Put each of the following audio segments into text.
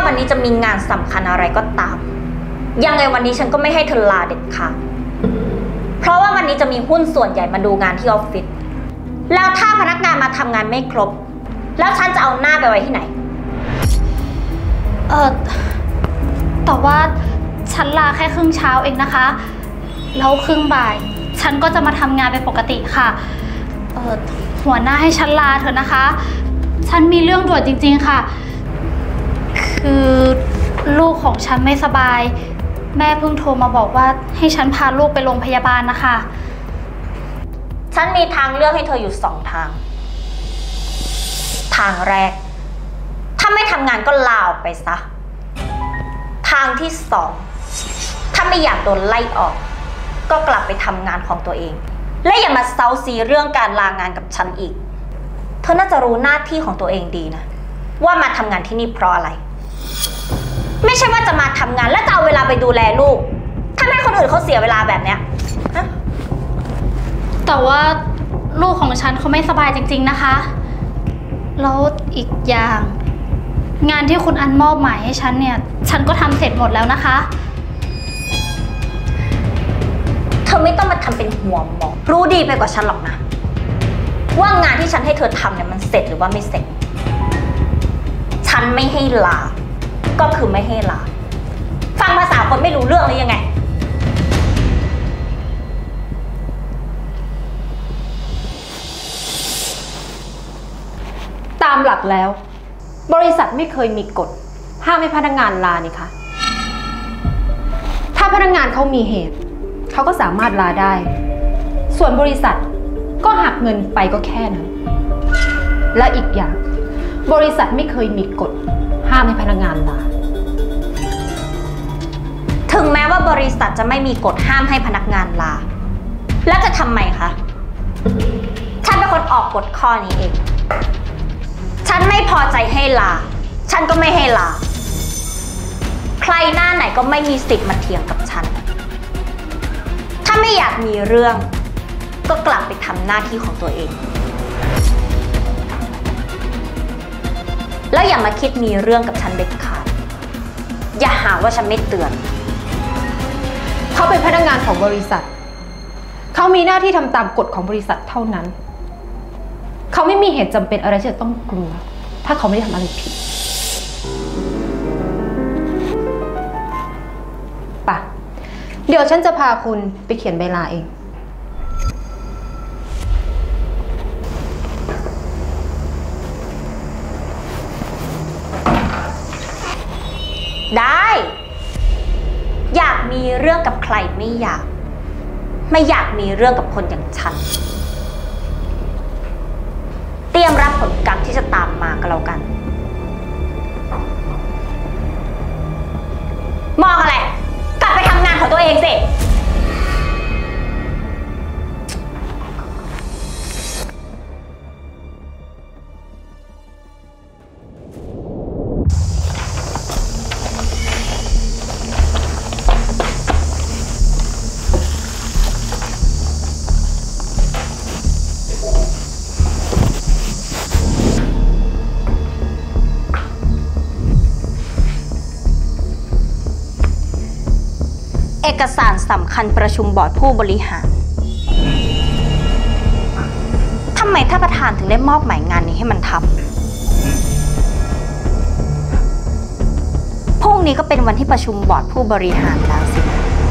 วันนี้จะมีงานสำคัญอะไรก็ตามยังไงวันนี้ฉันก็ไม่ให้เธอลาเด็ดขาดเพราะว่าวันนี้จะมีหุ้นส่วนใหญ่มาดูงานที่ออฟฟิศแล้วถ้าพนักงานมาทำงานไม่ครบแล้วฉันจะเอาหน้าไปไว้ที่ไหนแต่ว่าฉันลาแค่ครึ่งเช้าเองนะคะแล้วครึ่งบ่ายฉันก็จะมาทำงานเป็นปกติค่ะหัวหน้าให้ฉันลาเถอะนะคะฉันมีเรื่องด่วนจริงๆค่ะคือลูกของฉันไม่สบายแม่เพิ่งโทรมาบอกว่าให้ฉันพาลูกไปโรงพยาบาลนะคะฉันมีทางเลือกให้เธออยู่2 ทางทางแรกถ้าไม่ทำงานก็ลาออกไปซะทางที่2ถ้าไม่อยากโดนไล่ออกก็กลับไปทำงานของตัวเองและอย่ามาเซาซีเรื่องการลางานกับฉันอีกเธอน่าจะรู้หน้าที่ของตัวเองดีนะว่ามาทำงานที่นี่เพราะอะไรไม่ใช่ว่าจะมาทำงานแล้วจะเอาเวลาไปดูแลลูกถ้าแม่คนอื่นเขาเสียเวลาแบบเนี้ยแต่ว่าลูกของฉันเขาไม่สบายจริงๆนะคะแล้วอีกอย่างงานที่คุณอันมอบหมายให้ฉันเนี่ยฉันก็ทำเสร็จหมดแล้วนะคะเธอไม่ต้องมาทำเป็นหัวหมอรู้ดีไปกว่าฉันหรอกนะว่างานที่ฉันให้เธอทำเนี่ยมันเสร็จหรือว่าไม่เสร็จฉันไม่ให้ลาก็คือไม่ให้ลาฟังภาษาคนไม่รู้เรื่องหรือยังไงตามหลักแล้วบริษัทไม่เคยมีกฎห้ามให้พนักงานลานี่คะถ้าพนักงานเขามีเหตุเขาก็สามารถลาได้ส่วนบริษัทก็หักเงินไปก็แค่นั้นและอีกอย่างบริษัทไม่เคยมีกฎห้ามให้พนักงานลาถึงแม้ว่าบริษัทจะไม่มีกฎห้ามให้พนักงานลาแล้วจะทำไมคะฉันเป็นคนออกกฎข้อนี้เองฉันไม่พอใจให้ลาฉันก็ไม่ให้ลาใครหน้าไหนก็ไม่มีสิทธิ์มาเถียงกับฉันถ้าไม่อยากมีเรื่องก็กลับไปทำหน้าที่ของตัวเองแล้วอย่ามาคิดมีเรื่องกับฉันเด็ดขาดอย่าหาว่าฉันไม่เตือนเขาเป็นพนักงานของบริษัทเขามีหน้าที่ทำตามกฎของบริษัทเท่านั้นเขาไม่มีเหตุจำเป็นอะไรที่จะต้องกลัวถ้าเขาไม่ได้ทำอะไรผิดป่ะเดี๋ยวฉันจะพาคุณไปเขียนใบลาเองได้อยากมีเรื่องกับใครไม่อยากมีเรื่องกับคนอย่างฉันเตรียมรับผลกรรมที่จะตามมาก็แล้วกันมองอะไรกลับไปทำงานของตัวเองสิเอกสารสำคัญประชุมบอร์ดผู้บริหารทำไมท่านประธานถึงได้มอบหมายงานนี้ให้มันทำพรุ่งนี้ก็เป็นวันที่ประชุมบอร์ดผู้บริหารแล้วสิ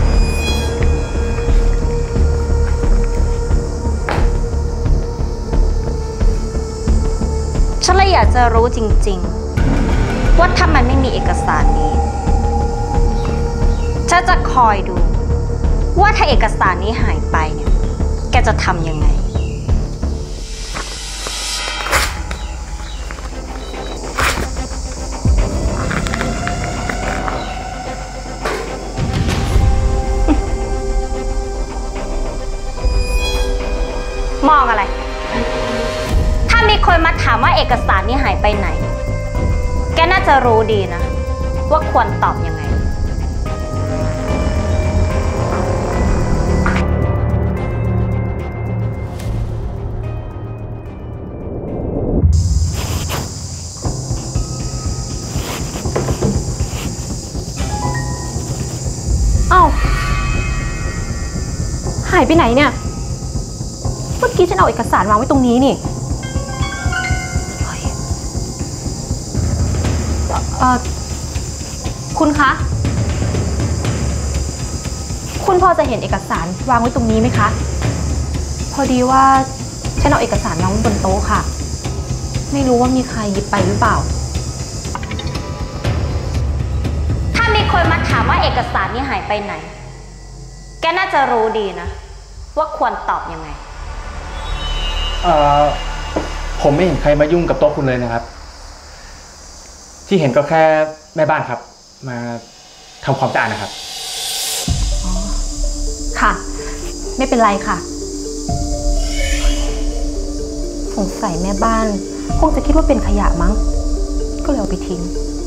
ฉันเลยอยากจะรู้จริงๆว่าถ้ามันไม่มีเอกสารนี้ฉันจะคอยดูว่าถ้าเอกสารนี้หายไปเนี่ยแกจะทำยังไงมองอะไรถ้ามีคนมาถามว่าเอกสารนี้หายไปไหนแกน่าจะรู้ดีนะว่าควรตอบยังไงายไปไหนเนี่ยเมื่อกี้ฉันเอาเอกสารวางไว้ตรงนี้นี่คุณคะคุณพอจะเห็นเอกสารวางไว้ตรงนี้ไหมคะพอดีว่าฉันเอาเอกสารวางไว้บนโต๊ะค่ะไม่รู้ว่ามีใครหยิบไปหรือเปล่าถ้ามีคนมาถามว่าเอกสารนี้หายไปไหนแกน่าจะรู้ดีนะว่าควรตอบยังไงผมไม่เห็นใครมายุ่งกับโต๊ะคุณเลยนะครับที่เห็นก็แค่แม่บ้านครับมาทำความสะอาดนะครับอ๋อค่ะไม่เป็นไรค่ะสงสัยแม่บ้านคงจะคิดว่าเป็นขยะมั้งก็เลยเอาไปทิ้ง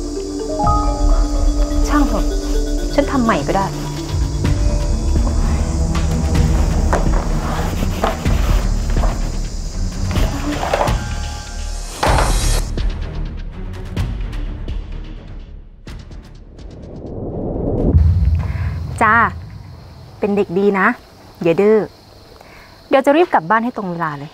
ช่างเถอะฉันทำใหม่ก็ได้จ้าเป็นเด็กดีนะอย่าดื้อเดี๋ยวจะรีบกลับบ้านให้ตรงเวลาเลย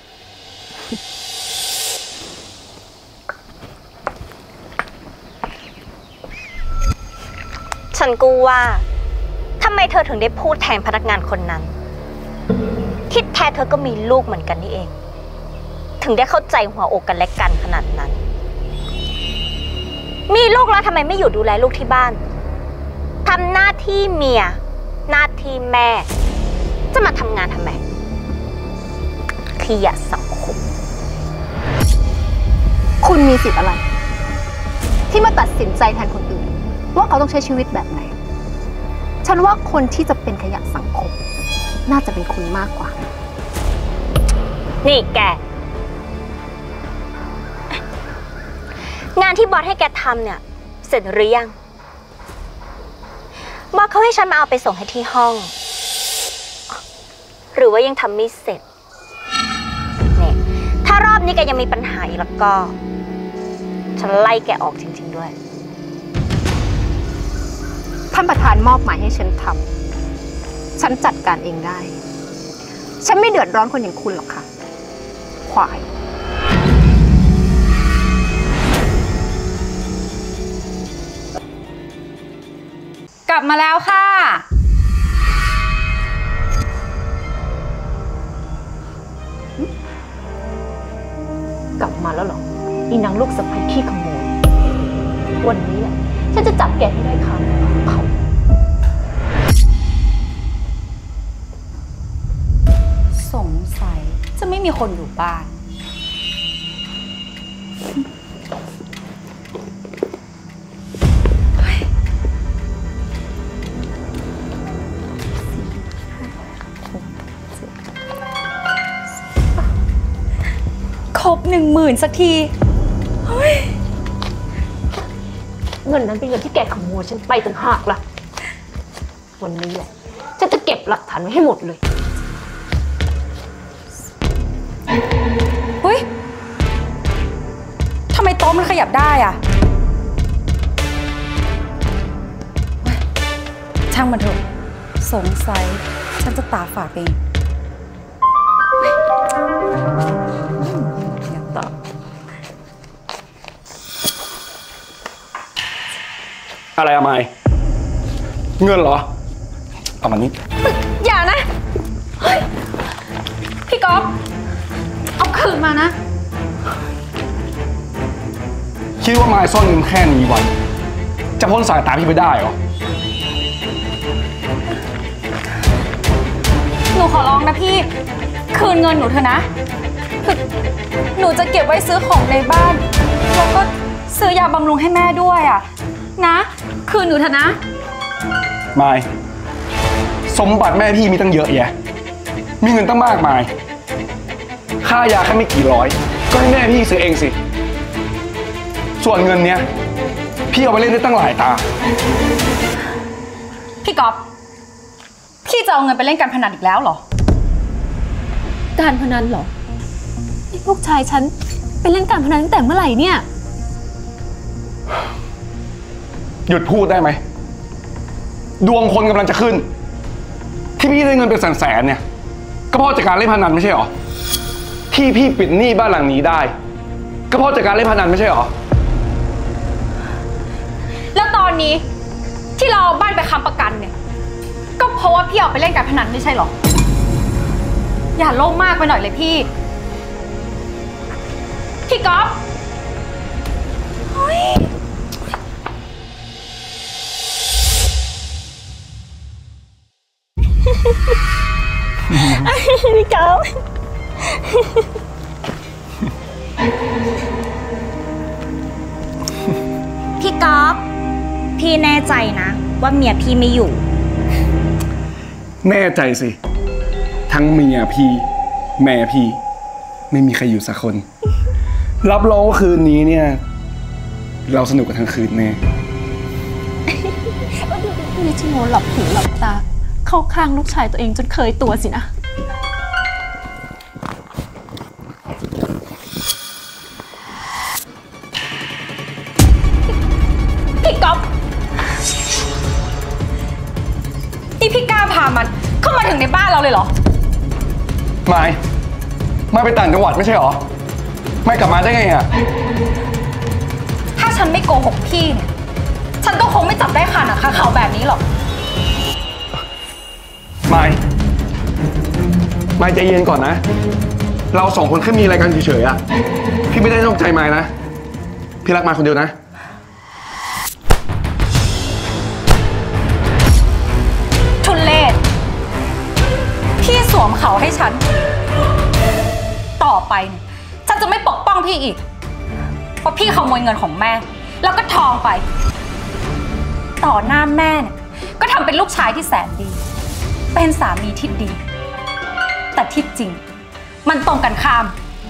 ฉันก็ว่าทำไมเธอถึงได้พูดแทนพนักงานคนนั้นที่แท้เธอก็มีลูกเหมือนกันนี่เองถึงได้เข้าใจหัวอกกันและกันขนาดนั้นมีลูกแล้วทำไมไม่อยู่ดูแลลูกที่บ้านทำหน้าที่เมียหน้าที่แม่จะมาทำงานทำไมขยะสังคมคุณมีสิทธิ์อะไรที่มาตัดสินใจแทนคนอื่นว่าเขาต้องใช้ชีวิตแบบไหนฉันว่าคนที่จะเป็นขยะสังคมน่าจะเป็นคุณมากกว่านี่แกงานที่บอสให้แกทำเนี่ยเสร็จหรือยังบอสเขาให้ฉันมาเอาไปส่งให้ที่ห้องหรือว่ายังทำไม่เสร็จเนี่ยถ้ารอบนี้แกยังมีปัญหาอีกแล้วก็ฉันไล่แกออกจริงๆด้วยท่านประธานมอบหมายให้ฉันทำฉันจัดการเองได้ฉันไม่เดือดร้อนคนอย่างคุณหรอกค่ะควายกลับมาแล้วค่ะกลับมาแล้วเหรออีนางลูกสะใภ้ขี้ขโมยวันนี้แหละฉันจะจับแกให้ได้คาเขาสงสัยจะไม่มีคนอยู่บ้านครบ10,000สักทีเงินนั้นเป็นเงินที่แกขโมยฉันไปต่างหากล่ะวันนี้แหละฉันจะเก็บหลักฐานไว้ให้หมดเลยเฮ้ยทำไมโต๊ะมันขยับได้อะช่างมันเถอะสงสัยฉันจะตาฝาดเองอย่าตอบอะไรอะไมค์เงินเหรอเอามานี่อย่านะเฮ้ยพี่ก๊อฟเอาคืนมานะคิดว่าไมค์ซ่อนเงินแค่นี้ไว้จะพ้นสายตาพี่ไปได้เหรอหนูขอร้องนะพี่คืนเงินหนูเถอะนะคือหนูจะเก็บไว้ซื้อของในบ้านแล้วก็ซื้อยาบำรุงให้แม่ด้วยอ่ะนะคืนหนูเถอะนะไมค์สมบัติแม่พี่มีตั้งเยอะแยะมีเงินตั้งมากมายค่ายาแค่ไม่กี่ร้อยก็ให้แม่พี่ซื้อเองสิส่วนเงินเนี้ยพี่เอาไปเล่นได้ตั้งหลายตาพี่ก๊อฟพี่จะเอาเงินไปเล่นการพนันอีกแล้วเหรอการพนันเหรอลูกชายฉันไปเล่นการพนันตั้งแต่เมื่อไหร่เนี่ยหยุดพูดได้ไหมดวงคนกำลังจะขึ้นที่พี่ได้เงินเป็นแสนๆเนี่ยก็เพราะจากการเล่นพนันไม่ใช่หรอที่พี่ปิดหนี้บ้านหลังนี้ได้ก็เพราะจากการเล่นพนันไม่ใช่หรอแล้วตอนนี้ที่เราเอาบ้านไปค้ำประกันเนี่ยก็เพราะว่าพี่เอาไปเล่นการพนันไม่ใช่หรออย่าโลภมากไปหน่อยเลยพี่ก๊อฟพี่ก๊อฟพี่ก๊อฟพี่แน่ใจนะว่าเมียพี่ไม่อยู่แน่ใจสิทั้งเมียพี่แม่พี่ไม่มีใครอยู่สักคนรับรองว่าคืนนี้เนี่ยเราสนุกกันทั้งคืนแน่นี่ชิโมหลับหูหลับตาเข้าข้างลูกชายตัวเองจนเคยตัวสินะพี่ก๊อฟนี่พี่กล้าพามันเข้ามาถึงในบ้านเราเลยเหรอไม่ไปต่างจังหวัดไม่ใช่หรอไม่กลับมาได้ไงอ่ะถ้าฉันไม่โกหกพี่เนี่ยฉันก็คงไม่จับได้ค่ะนะข่าวแบบนี้หรอกไม่ใจเย็นก่อนนะเราสองคนแค่มีอะไรกันเฉยๆอ่ะพี่ไม่ได้นอกใจไม่นะพี่รักมาคนเดียวนะทุเลศพี่สวมเขาให้ฉันต่อไปเนี่ยฉันจะไม่ปกป้องพี่อีกเพราะพี่ขโมยเงินของแม่แล้วก็ทองไปต่อหน้าแม่เนี่ยก็ทำเป็นลูกชายที่แสนดีเป็นสามีที่ดีแต่ที่จริงมันตรงกันข้าม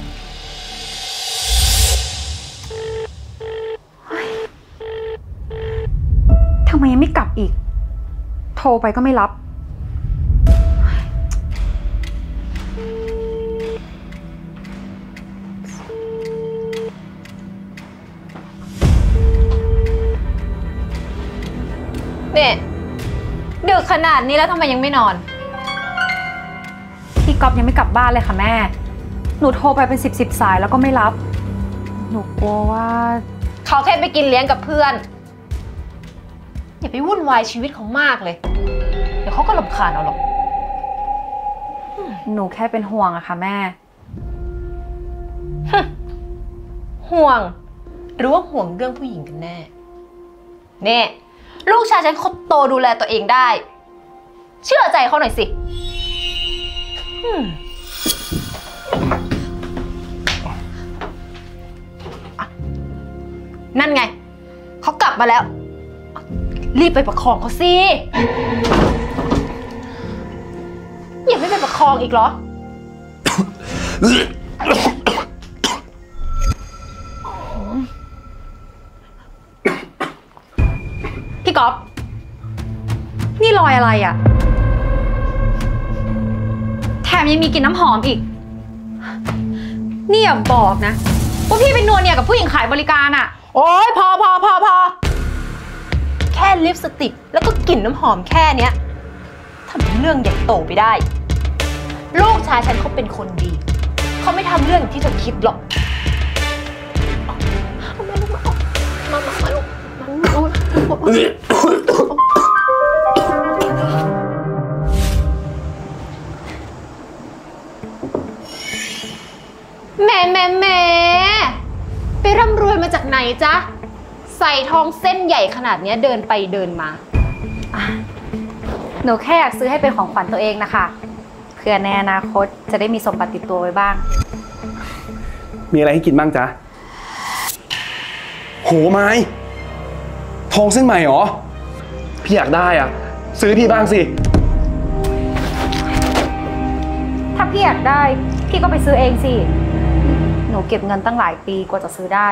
ทำไมยังไม่กลับอีกโทรไปก็ไม่รับเนี่ยดึกขนาดนี้แล้วทำไมยังไม่นอนพี่ก๊อฟยังไม่กลับบ้านเลยค่ะแม่หนูโทรไปเป็น10 สายแล้วก็ไม่รับหนูกลัวว่าเขาแค่ไปกินเลี้ยงกับเพื่อนอย่าไปวุ่นวายชีวิตเขามากเลยเดี๋ยวเขาก็รำคาญเอาหรอกหนูแค่เป็นห่วงอะค่ะแม่ห่วงหรือว่าห่วงเรื่องผู้หญิงกันแน่เนี่ยลูกชายฉันเขาโตดูแลตัวเองได้เชื่อใจเขาหน่อยสินั่นไงเขากลับมาแล้วรีบไปประคองเขาสิยังไม่ไปประคองอีกเหรอพี่ก๊อฟนี่รอยอะไรอ่ะแถมยังมีกลิ่นน้ำหอมอีกนี่อย่าบอกนะว่าพี่เป็นนวลเนี่ยกับผู้หญิงขายบริการอ่ะโอ๊ยพอแค่ลิปสติกแล้วก็กลิ่นน้ำหอมแค่เนี้ยทำเรื่องใหญ่โตไปได้ลูกชายฉันเขาเป็นคนดีเขาไม่ทำเรื่องที่เธอคิดหรอกมาลูกแม่ไปร่ำรวยมาจากไหนจ๊ะใส่ทองเส้นใหญ่ขนาดนี้เดินไปเดินมาหนูแค่อยากซื้อให้เป็นของขวัญตัวเองนะคะเพื่อในอนาคตจะได้มีสมบัติติดตัวไว้บ้างมีอะไรให้กินบ้างจ๊ะโหไม้ทองเส้นใหม่เหรอพี่อยากได้อ่ะซื้อพี่บ้างสิถ้าพี่อยากได้พี่ก็ไปซื้อเองสิหนูเก็บเงินตั้งหลายปีกว่าจะซื้อได้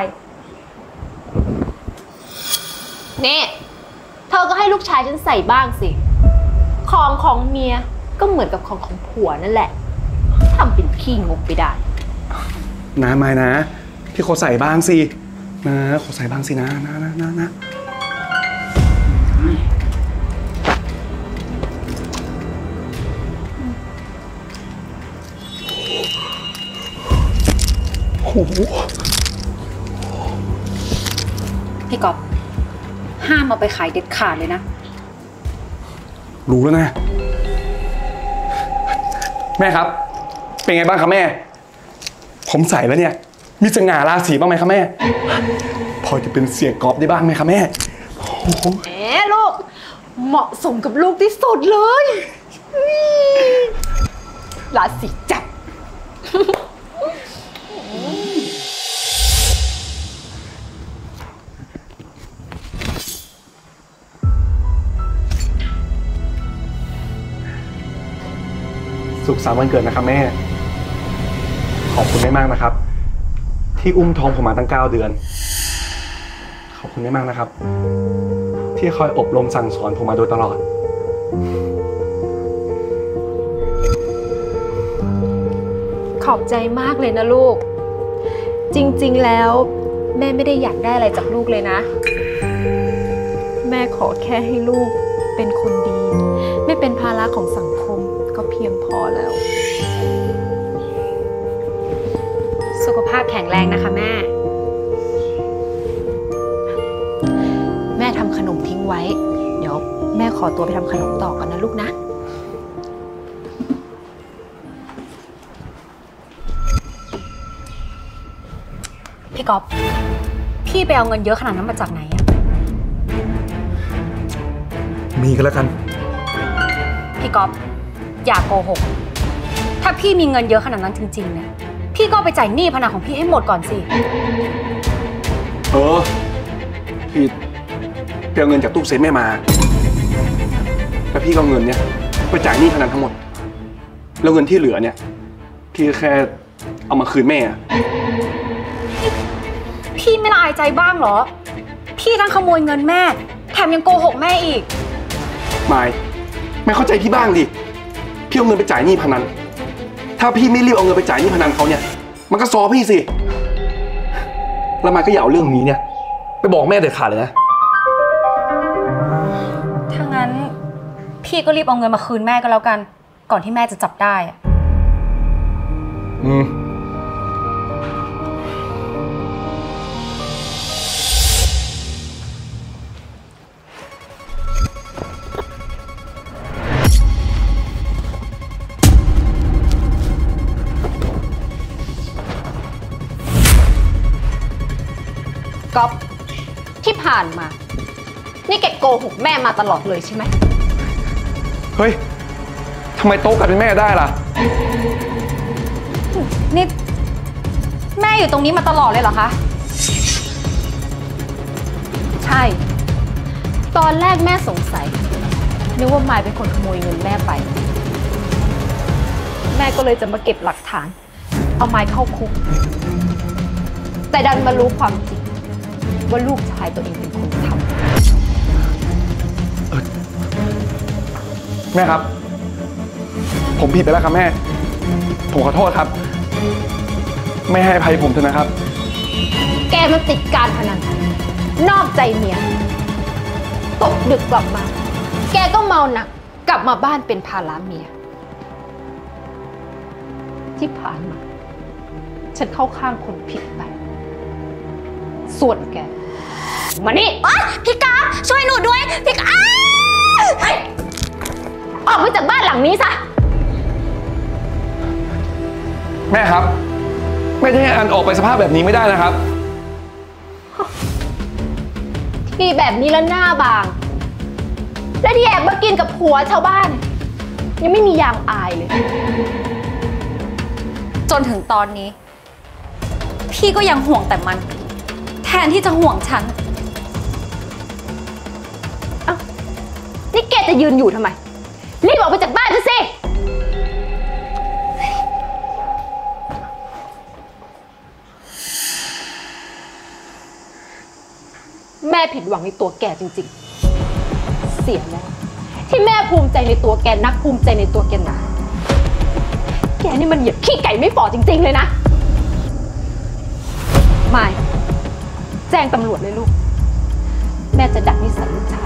นี่เธอก็ให้ลูกชายฉันใส่บ้างสิของเมียก็เหมือนกับของผัวนั่นแหละทำเป็นขี้งกไปได้นะไม่นะพี่ขอใส่บ้างสินะขอใส่บ้างสินะพี่ก๊อฟห้ามเอาไปขายเด็ดขาดเลยนะรู้แล้วนะ แม่ครับ เป็นไงบ้างครับแม่ ผมใส่แล้วเนี่ย มีสง่าราศีบ้างไหมครับแม่ พอจะเป็นเสียกอล์ฟได้บ้างไหมครับแม่แหมลูก เหมาะสมกับลูกที่สุดเลยราศีจับสุขสันต์วันเกิดนะครับแม่ ขอบคุณแม่มากนะครับ ที่อุ้มท้องผมมาตั้ง9 เดือน ขอบคุณแม่มากนะครับ ที่คอยอบรมสั่งสอนผมมาโดยตลอดขอบใจมากเลยนะลูก จริงๆแล้วแม่ไม่ได้อยากได้อะไรจากลูกเลยนะ แม่ขอแค่ให้ลูกเป็นคนดี ไม่เป็นภาระของสังคมก็เพียงพอแล้วสุขภาพแข็งแรงนะคะแม่แม่ทำขนมทิ้งไว้ เดี๋ยวแม่ขอตัวไปทำขนมต่อกันนะลูกนะพี่ก๊อฟพี่ไปเอาเงินเยอะขนาดนั้นมาจากไหนอะมีกันแล้วกันพี่ก๊อฟอย่าโกหก ถ้าพี่มีเงินเยอะขนาดนั้นจริงๆเนี่ยพี่ก็ไปจ่ายหนี้พนันของพี่ให้หมดก่อนสิพี่ไปเอาเงินจากตู้เซฟแม่มา แล้วพี่ก็เอาเงินเนี่ยไปจ่ายหนี้พนันทั้งหมด แล้วเงินที่เหลือเนี่ย พี่แค่เอามาคืนแม่พี่ไม่ละอายใจบ้างเหรอ พี่ทั้งขโมยเงินแม่แถมยังโกหกแม่อีกไม่เข้าใจพี่บ้างดิ พี่เอาเงินไปจ่ายหนี้พนัน ถ้าพี่ไม่รีบเอาเงินไปจ่ายหนี้พนันเขาเนี่ย มันก็ซอพี่สิ แล้วมายก็อย่าเอาเรื่องนี้เนี่ยไปบอกแม่เด็ดขาดเลยนะถ้างั้นพี่ก็รีบเอาเงินมาคืนแม่ก็แล้วกัน ก่อนที่แม่จะจับได้อะก๊อฟที่ผ่านมา นี่แกโกหกแม่มาตลอดเลยใช่ไหมเฮ้ย ทำไมโต๊ะกลายเป็นแม่ได้ล่ะนี่แม่อยู่ตรงนี้มาตลอดเลยเหรอคะใช่ ตอนแรกแม่สงสัยนึกว่ามายเป็นคนขโมยเงินแม่ไป แม่ก็เลยจะมาเก็บหลักฐาน เอามายเข้าคุก แต่ดันมารู้ความจริงว่าลูกชายตัวเองเป็นคนทำแม่ครับ ผมผิดไปแล้วครับแม่ ผมขอโทษครับ ไม่ให้อภัยผมเถอะนะครับแกมันติดการพนันนอกใจเมียตกดึกกลับมา แกก็เมาหนักกลับมาบ้านเป็นภาระเมีย ที่ผ่านมา ฉันเข้าข้างคนผิดไป ส่วนแกมานี่พี่กาช่วยหนูด้วยพี่กาออกไปจากบ้านหลังนี้ซะแม่ครับ ไม่ได้ให้อันออกไปสภาพแบบนี้ไม่ได้นะครับที่แบบนี้แล้วหน้าบาง และที่แอบมากินกับผัวชาวบ้าน ยังไม่มียางอายเลยจนถึงตอนนี้พี่ก็ยังห่วงแต่มันแทนที่จะห่วงฉันนี่แกจะยืนอยู่ทำไม รีบออกไปจากบ้านฉันสิ แม่ผิดหวังในตัวแกจริงๆ เสียแล้วที่แม่ภูมิใจในตัวแกนักภูมิใจในตัวแกหนาแกนี่มันเหยียบขี้ไก่ไม่ฝ่อจริงๆเลยนะไม่แจ้งตำรวจเลยลูก แม่จะดักนิสัยลูกชาย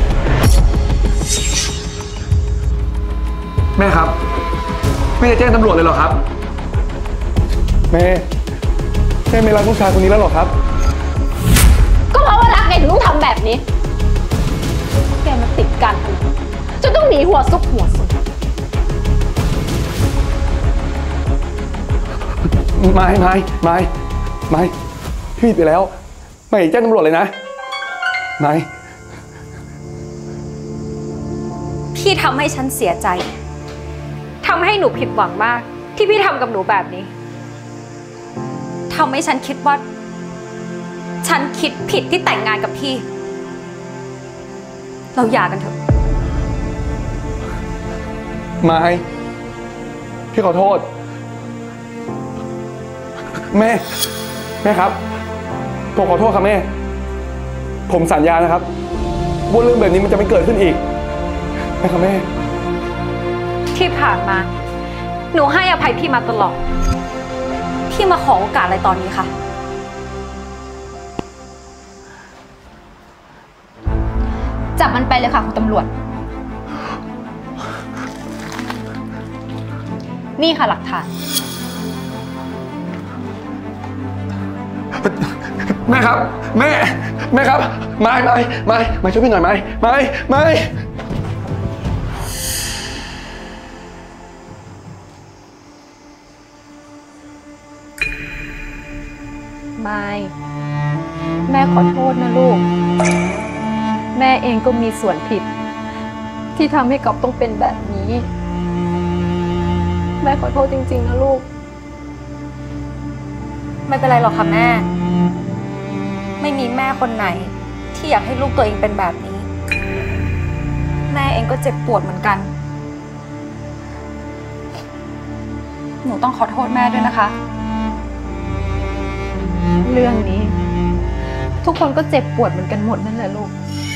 แม่ครับ ไม่ได้แจ้งตำรวจเลยเหรอครับ แม่ม่ไม่รักลูกชายคนนี้แล้วหรอครับก็เพราะว่ารักไงถึงต้องทำแบบนี้ แกมาติดการพนันจนต้องหนีหัวซุกหัวซุนไม่พี่ผิดไปแล้วไม่แจ้งตำรวจเลยนะไม่พี่ทำให้ฉันเสียใจทำให้หนูผิดหวังมากที่พี่ทำกับหนูแบบนี้ทำให้ฉันคิดว่าฉันคิดผิดที่แต่งงานกับพี่เราหย่ากันเถอะไม่พี่ขอโทษแม่ครับผมขอโทษครับแม่ผมสัญญานะครับว่าเรื่องแบบนี้มันจะไม่เกิดขึ้นอีกนะครับแม่ที่ผ่านมาหนูให้อภัยพี่มาตลอดพี่มาขอโอกาสอะไรตอนนี้คะจับมันไปเลยค่ะคุณตำรวจ นี่ค่ะหลักฐานแม่ครับแม่ครับไม่ช่วยพี่หน่อยไม่แม่ขอโทษนะลูก แม่เองก็มีส่วนผิด ที่ทำให้ก๊อฟต้องเป็นแบบนี้ แม่ขอโทษจริงๆนะลูกไม่เป็นไรหรอกค่ะแม่ไม่มีแม่คนไหนที่อยากให้ลูกตัวเองเป็นแบบนี้แม่เองก็เจ็บปวดเหมือนกันหนูต้องขอโทษแม่ด้วยนะคะเรื่องนี้ทุกคนก็เจ็บปวดเหมือนกันหมดนั่นแหละลูก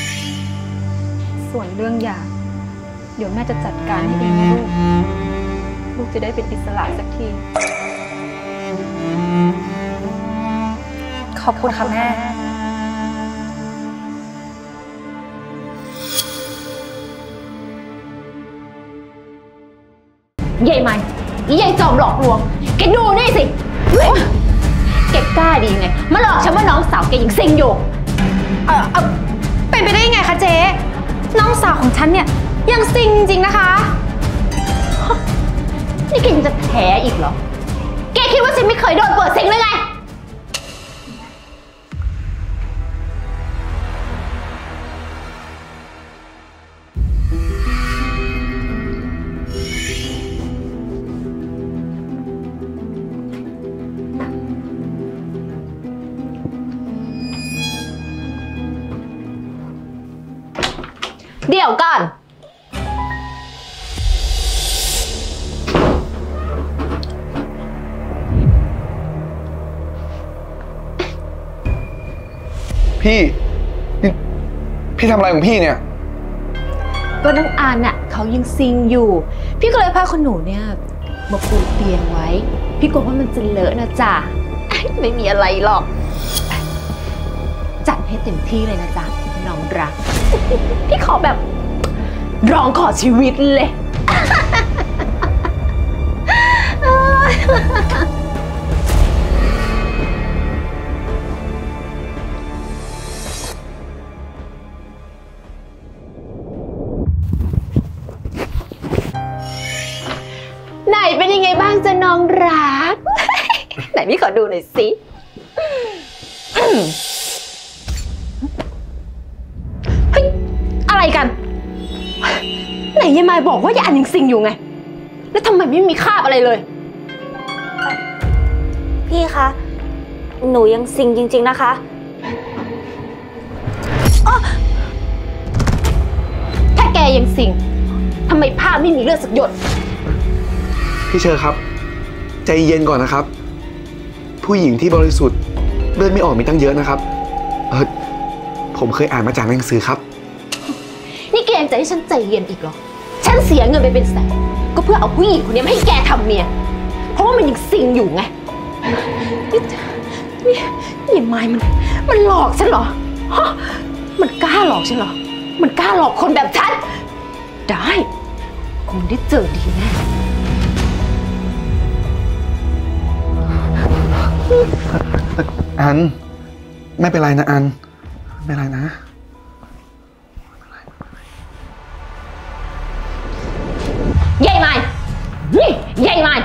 ส่วนเรื่องหย่าเดี๋ยวแม่จะจัดการให้เองนะลูกจะได้เป็นอิสระสักทีขอบคุณค่ะแม่ใหญ่ไหมใหญ่จอมหลอกลวงแกดูนี่สิแกกล้าดีไงมาหลอกฉันว่าน้องสาวแกยังซิงอยู่เป็นไปได้ยังไงคะเจ๊น้องสาวของฉันเนี่ยยังซิงจริงนะคะนี่แกยังจะแถอีกเหรอแกคิดว่าฉันไม่เคยโดนเปิดซิงเลยไงเดี๋ยวก่อนพี่ทำอะไรของพี่เนี่ยก็น้องอานน่ะเขายังซิงอยู่พี่ก็เลยพาคนหนูเนี่ยมาปูเตียงไว้พี่กลัวว่ามันจะเลอะนะจ๊ะไม่มีอะไรหรอกจัดให้เต็มที่เลยนะจ๊ะน้องรักพี่ขอแบบร้องขอชีวิตเลยไหนเป็นยังไงบ้างจ๊ะน้องรัก ไหนพี่ขอดูหน่อยสิเฮ้ยอะไรกันไหนยายมายบอกว่ายายอันยังซิงอยู่ไงแล้วทำไมไม่มีคราบอะไรเลยพี่คะหนูยังซิงจริงๆนะคะถ้าแกยังซิงทำไมผ้าไม่มีเลือดสักหยดพี่เชอร์ครับใจเย็นก่อนนะครับผู้หญิงที่บริสุทธิ์เลือดไม่ออกมีตั้งเยอะนะครับผมเคยอ่านมาจากหนังสือครับนี่แกยังจะให้ฉันใจเย็นอีกเหรอฉันเสียเงินไปเป็นแสนก็เพื่อเอาผู้หญิงคนนี้มาให้แกทำเมียเพราะว่ามันยังซิงอยู่ไงนี่ไม้มันหลอกฉันเหรอมันกล้าหลอกฉันเหรอมันกล้าหลอกคนแบบฉันได้คงได้เจอดีแน่อันไม่เป็นไรนะอันไม่เป็นไรนะใหญ่ใหม่ใหญ่ใหม่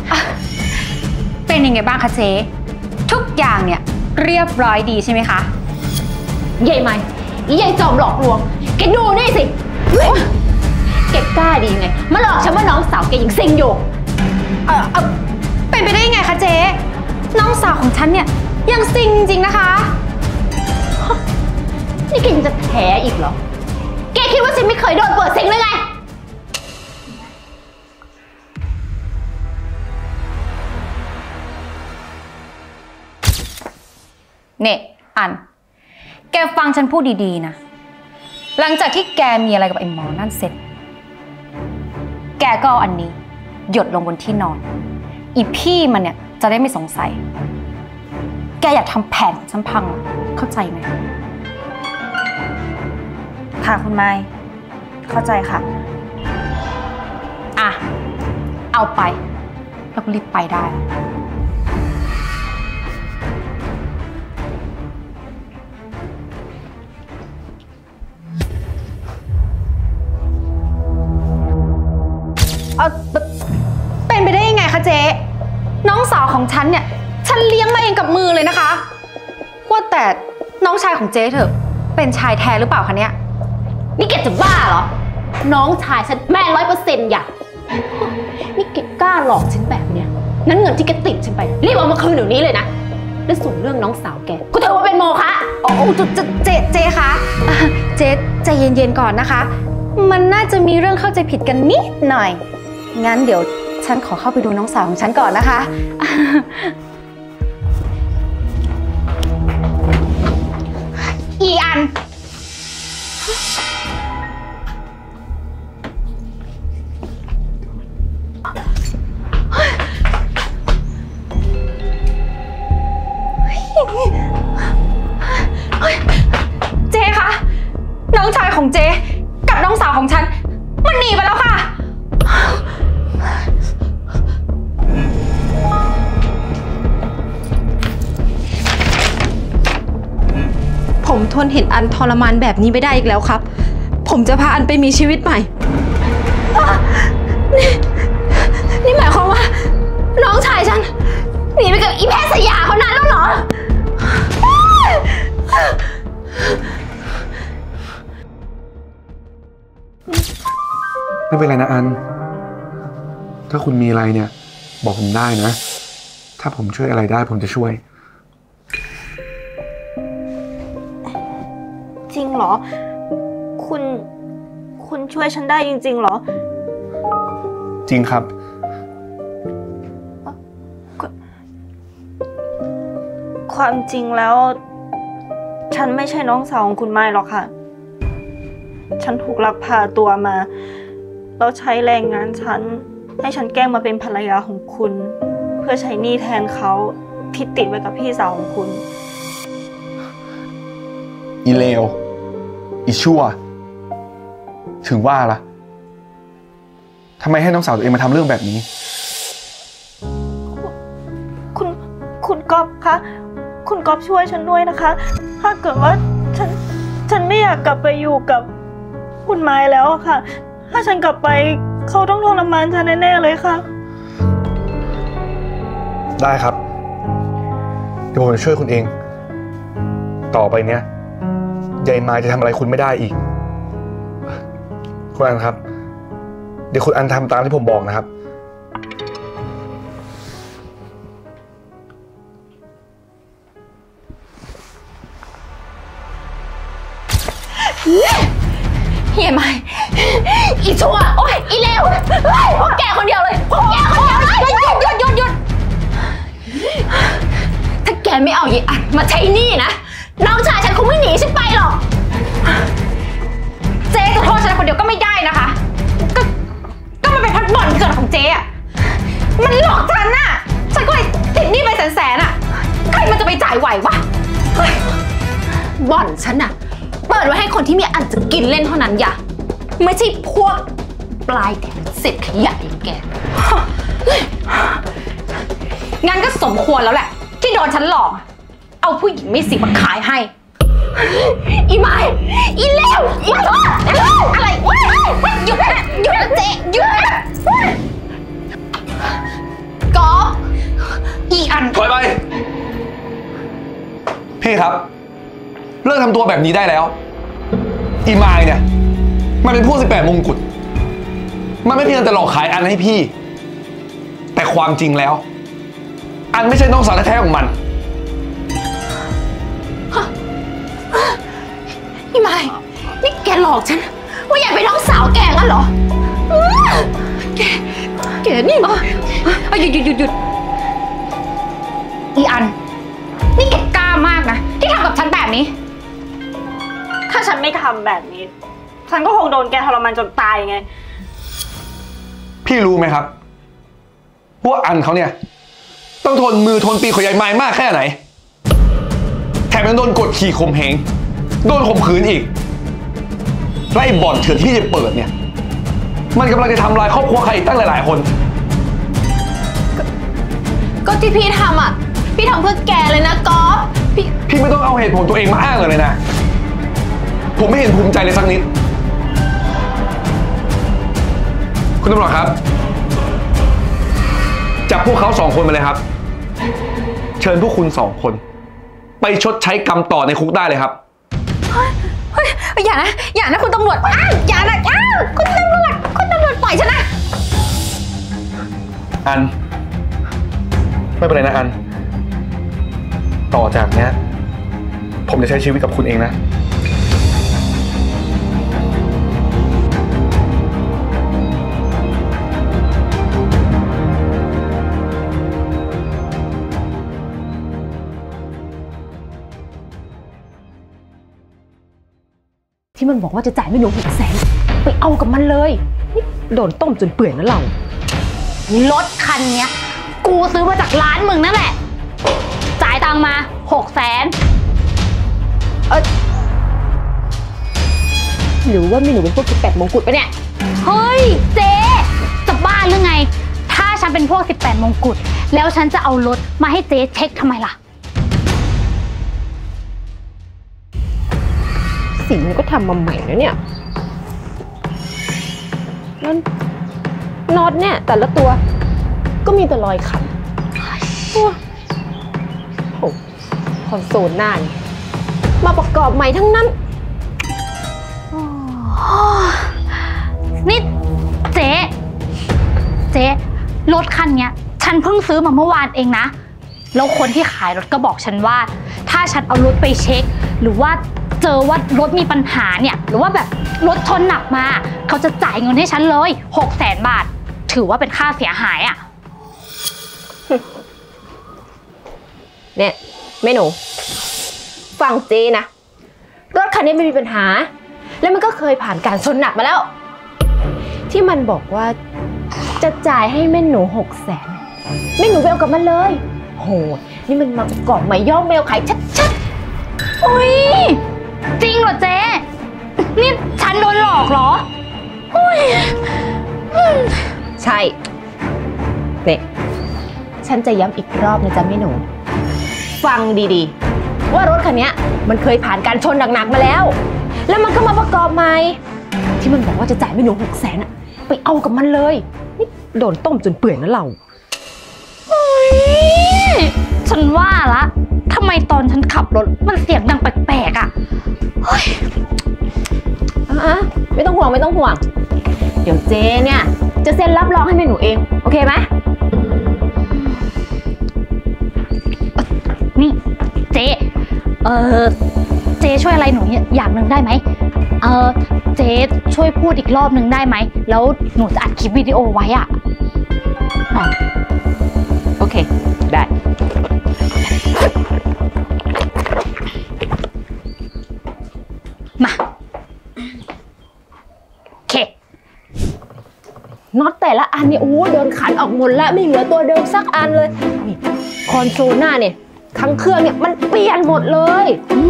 เป็นยังไงบ้างคะเจ๊ทุกอย่างเนี่ยเรียบร้อยดีใช่ไหมคะใหญ่ใหม่ใหญ่จอมหลอกลวงแกดูนี่สิแกกล้าดียังไงมาหลอกฉันว่าน้องสาวแกยังซิงอยู่เป็นไปได้ยังไงคะเจ๊น้องสาวของฉันเนี่ยยังซิงจริงนะคะนี่แกยังจะแถอีกเหรอแกคิดว่าฉันไม่เคยโดนเปิดซิงเลยไงเนี่ยอันแกฟังฉันพูดดีๆนะหลังจากที่แกมีอะไรกับไอ้หมอนั่นเสร็จแกก็เอาอันนี้หยดลงบนที่นอนอีพี่มันเนี่ยจะได้ไม่สงสัยแกอยากทำแผนของฉันพังเข้าใจไหมค่ะคุณไม้เข้าใจค่ะอ่ะเอาไปแล้วก็รีบไปได้เป็นไปได้ยังไงคะเจ๊น้องสาวของฉันเนี่ยฉันเลี้ยงมาเองกับมือเลยนะคะว่าแต่น้องชายของเจ๊เถอะเป็นชายแท้หรือเปล่าคะเนี่ยนี่แกจะบ้าเหรอน้องชายฉันแม่100%อย่านี่แกกล้าหลอกฉันแบบเนี้ยนั้นเงินที่แกติดฉันไปรีบเอามาคืนเดี๋ยวนี้เลยนะและส่วนเรื่องน้องสาวแกก็ถือว่าเป็นโมฆะโอ้เจ๊คะเจ๊ใจเย็นๆก่อนนะคะมันน่าจะมีเรื่องเข้าใจผิดกันนิดหน่อยงั้นเดี๋ยวฉันขอเข้าไปดูน้องสาวของฉันก่อนนะคะอีอันเจ๊คะน้องชายของเจ๊กับน้องสาวของฉันมันหนีไปแล้วค่ะผมทนเห็นอันทรมานแบบนี้ไม่ได้อีกแล้วครับผมจะพาอันไปมีชีวิตใหม่นี่หมายความว่าน้องชายฉันหนีไปกับอีแพทย์สยาคนนั้นแล้วเหรอไม่เป็นไรนะอันถ้าคุณมีอะไรเนี่ยบอกผมได้นะถ้าผมช่วยอะไรได้ผมจะช่วยจริงเหรอคุณช่วยฉันได้จริงๆเหรอจริงครับความจริงแล้วฉันไม่ใช่น้องสาวของคุณไม้หรอกค่ะฉันถูกลักพาตัวมาแล้วใช้แรงงานฉันให้ฉันแกล้งมาเป็นภรรยาของคุณเพื่อใช้หนี้แทนเขาที่ติดไว้กับพี่สาวของคุณอีเลวอีชั่วถึงว่าล่ะทำไมให้น้องสาวตัวเองมาทำเรื่องแบบนี้คุณก๊อฟคะคุณก๊อฟช่วยฉันด้วยนะคะถ้าเกิดว่าฉันไม่อยากกลับไปอยู่กับคุณไม้แล้วอะค่ะถ้าฉันกลับไปเขาต้องทรมานฉันแน่ๆเลยค่ะได้ครับเดี๋ยวผมจะช่วยคุณเองต่อไปเนี้ยยายมายจะทำอะไรคุณไม่ได้อีกคุณอันครับเดี๋ยวคุณอันทำตามที่ผมบอกนะครับเฮียไม่อีชั่วโอ้ยอีเลวพวกแกคนเดียวเลยพวกแกคนเดียวเลยหยุดถ้าแกไม่เอายีอันมาใช้หนี้นะน้องชายฉันคงไม่หนีฉันไปหรอกเจ๊จะโทษฉันคนเดียวก็ไม่ได้นะคะก็มันเป็นพัดบ่อนเกิดของเจ๊อะมันหลอกฉันน่ะฉันก็เลยติดหนี้ไปแสนๆอะใครมันจะไปจ่ายไหววะบ่อนฉันน่ะเปิดไว้ให้คนที่มีอันจะกินเล่นเท่านั้นอย่าไม่ใช่พวกปลายแถวเศษขยะอย่างแกงั้นก็สมควรแล้วแหละที่โดนฉันหลอกเอาผู้หญิงไม่สิมาขายให้อีไม้อีเลวอีชั่วอะไรหยุดนะหยุดนะเจ๊หยุดนะก๊อฟอีอันถอยไปพี่ครับเลิกทำตัวแบบนี้ได้แล้วอีมายเนี่ยมันเป็นพวก18 มงกุฎมันไม่เพียงแต่หลอกขายอันให้พี่แต่ความจริงแล้วอันไม่ใช่น้องสาวแท้ๆของมันอีไม้นี่แกหลอกฉันว่าอยากเป็นน้องสาวแกงั้นเหรอแกนี่มาหยุดอีอันนี่แกกล้ามากนะที่ทำกับฉันแบบนี้ถ้าฉันไม่ทำแบบนี้ฉันก็คงโดนแกทรมานจนตายไงพี่รู้ไหมครับว่าอันเขาเนี่ยต้องทนมือทนปีของยายไม้มากแค่ไหนแถมยังโดนกดขี่ข่มเหงโดนข่มขืนอีกไล่บ่อนเถื่อนที่จะเปิดเนี่ยมันกำลังจะทำลายครอบครัวใครอีกตั้งหลายๆคนก็ที่พี่ทำอ่ะพี่ทำเพื่อแกเลยนะก๊อฟพี่ไม่ต้องเอาเหตุผลตัวเองมาอ้างเลยนะผมไม่เห็นภูมิใจเลยสักนิดคุณตำรวจครับจับพวกเขา2 คนมาเลยครับเชิญพวกคุณ2 คนไปชดใช้กรรมต่อในคุกได้เลยครับเฮ้ยอย่านะคุณตำรวจอย่านะคุณตำรวจปล่อยฉันนะอันไม่เป็นไรนะอันต่อจากเนี้ยผมจะใช้ชีวิตกับคุณเองนะที่มันบอกว่าจะจ่ายไม่หนู600,000ไปเอากับมันเลยนี่โดนต้มจนเปื่อยนะเรารถคันเนี้ยกูซื้อมาจากร้านมึงนั่นแหละจ่ายตังค์มา600,000 หรือว่ามีหนูเป็นพวก18 มงกุฎปะเนี่ยเฮ้ยเจ๊จะบ้าหรือไงถ้าฉันเป็นพวก18 มงกุฎแล้วฉันจะเอารถมาให้เจ๊เช็คทำไมล่ะสีมันก็ทำมาใหม่แล้วเนี่ยนั่นน็อตเนี่ยแต่ละตัวก็มีแต่รอยขัดโอ้คอนโซลหน้านี่มาประกอบใหม่ทั้งนั้นนี่เจ๊รถคันเนี้ยฉันเพิ่งซื้อมาเมื่อวานเองนะแล้วคนที่ขายรถก็บอกฉันว่าถ้าฉันเอารถไปเช็คหรือว่าเจอว่ารถมีปัญหาเนี่ยหรือว่าแบบรถชนหนักมาเขาจะจ่ายเงินให้ฉันเลย600,000 บาทถือว่าเป็นค่าเสียหายอ่ะเนี่ยแม่หนูฟังเจ๊นะรถคันนี้ไม่มีปัญหาแล้วมันก็เคยผ่านการชนหนักมาแล้วที่มันบอกว่าจะจ่ายให้แม่หนู600,000แม่หนูไปเอากับมันเลยโหนี่มันมาประกอบใหม่ย่อแมวขายชัดๆอุ้ยจริงเหรอเจ๊นี่ฉันโดนหลอกเหรอใช่เนี่ยฉันจะย้ำอีกรอบนะจ๊ะแม่หนูฟังดีๆว่ารถคันนี้มันเคยผ่านการชนหนักๆมาแล้วมันก็มาประกอบใหม่ที่มันบอกว่าจะจ่ายแม่หนู600,000อะไปเอากับมันเลยนี่โดนต้มจนเปื่อยนะเราฉันว่าละทำไมตอนฉันขับรถมันเสียงดังแปลกๆอ่ะไม่ต้องห่วงเดี๋ยวเจ๊เนี่ยจะเซ็นรับรองให้แม่หนูเองโอเคไหมนี่เจ๊เจ๊ช่วยอะไรหนูอย่างหนึ่งได้ไหมเจ๊ช่วยพูดอีกรอบหนึ่งได้ไหมแล้วหนูจะอัดคลิปวิดีโอไว้อ่ะโอเคได้มาโอเคน็อตแต่ละอันเนี่ยโอ้โดนขันออกหมดแล้วไม่เหลือตัวเดิมสักอันเลยนี่คอนโซลหน้าเนี่ยทั้งเครื่องเนี่ยมันเปลี่ยนหมดเลย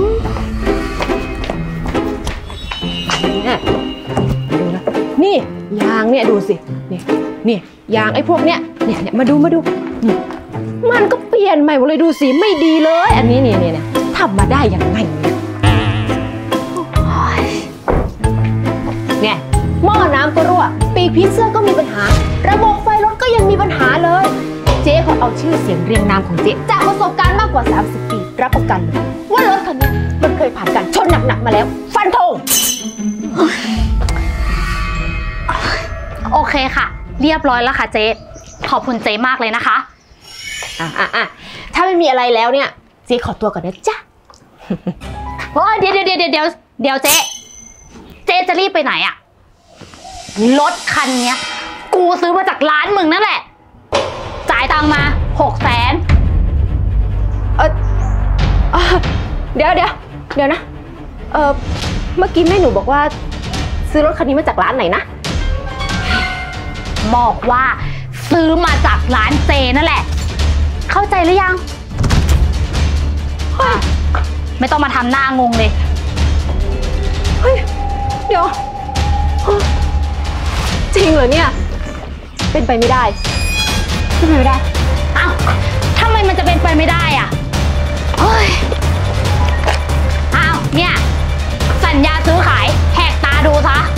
เนี่ยดูนะนี่ยางเนี่ยดูสินี่ยางไอ้พวกเนี้ยเนี่ยมาดูนี่มันก็เปลี่ยนใหม่หมดเลยดูสิไม่ดีเลยอันนี้เนี่ยทำมาได้ยังไงเนี่ยหม้อน้ำก็รั่วปีกผีเสื้อก็มีปัญหาระบบไฟรถก็ยังมีปัญหาเลยเจ๊เขาเอาชื่อเสียงเรียงนามของเจ๊จากประสบการณ์มากกว่า30 ปีรับประกันเลยว่ารถคันนี้มันเคยผ่านการชนหนักๆมาแล้วฟันธงโอเคค่ะเรียบร้อยแล้วค่ะเจ๊ขอบคุณเจ๊มากเลยนะคะถ้าไม่มีอะไรแล้วเนี่ยเจ๊ขอตัวก่อนนะจ๊ะโอ้ยเดี๋ยวเจ๊จะรีบไปไหนอะรถคันเนี้ยกูซื้อมาจากร้านมึงนั่นแหละจ่ายตังค์มา600,000 เดี๋ยวนะเมื่อกี้แม่หนูบอกว่าซื้อรถคันนี้มาจากร้านไหนนะบอกว่าซื้อมาจากร้านเจนั่นแหละเข้าใจหรือยังไม่ต้องมาทำหน้างงเลยเฮ้ยเดี๋ยวจริงเหรอเนี่ยเป็นไปไม่ได้อ้าวทำไมมันจะเป็นไปไม่ได้อ่ะเฮ้ยอ้าวเนี่ยสัญญาซื้อขายแหกตาดูซะ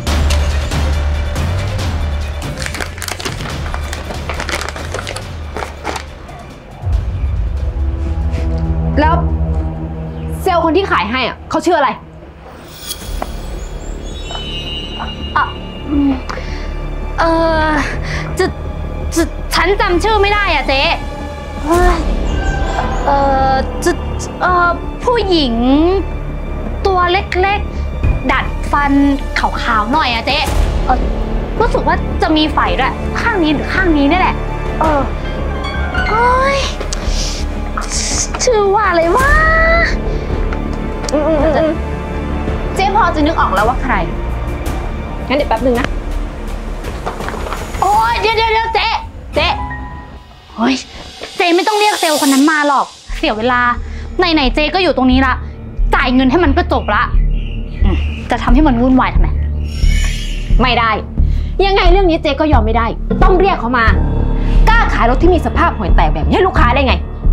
แล้วเซลล์คนที่ขายให้อ่ะเขาชื่ออะไรฉันจำชื่อไม่ได้อ่ะเจ๊ผู้หญิงตัวเล็กๆดัดฟันขาวๆหน่อยอ่ะเจ๊รู้สึกว่าจะมีไฝด้วยข้างนี้หรือข้างนี้นี่แหละโอ้ยชื่อว่าอะไรวะเจ๊พอจะนึกออกแล้วว่าใครงั้นเดี๋ยวแป๊บนึงนะโอ้ยเดี๋ยวเจ๊เฮ้ยเจ๊ไม่ต้องเรียกเซลล์คนนั้นมาหรอกเสียเวลาไหนเจ๊ก็อยู่ตรงนี้ละจ่ายเงินให้มันก็จบละจะทำให้มันวุ่นวายทำไมไม่ได้ยังไงเรื่องนี้เจ๊ก็ยอมไม่ได้ต้องเรียกเขามากล้าขายรถที่มีสภาพห่วยแตกแบบนี้ให้ลูกค้าได้ไง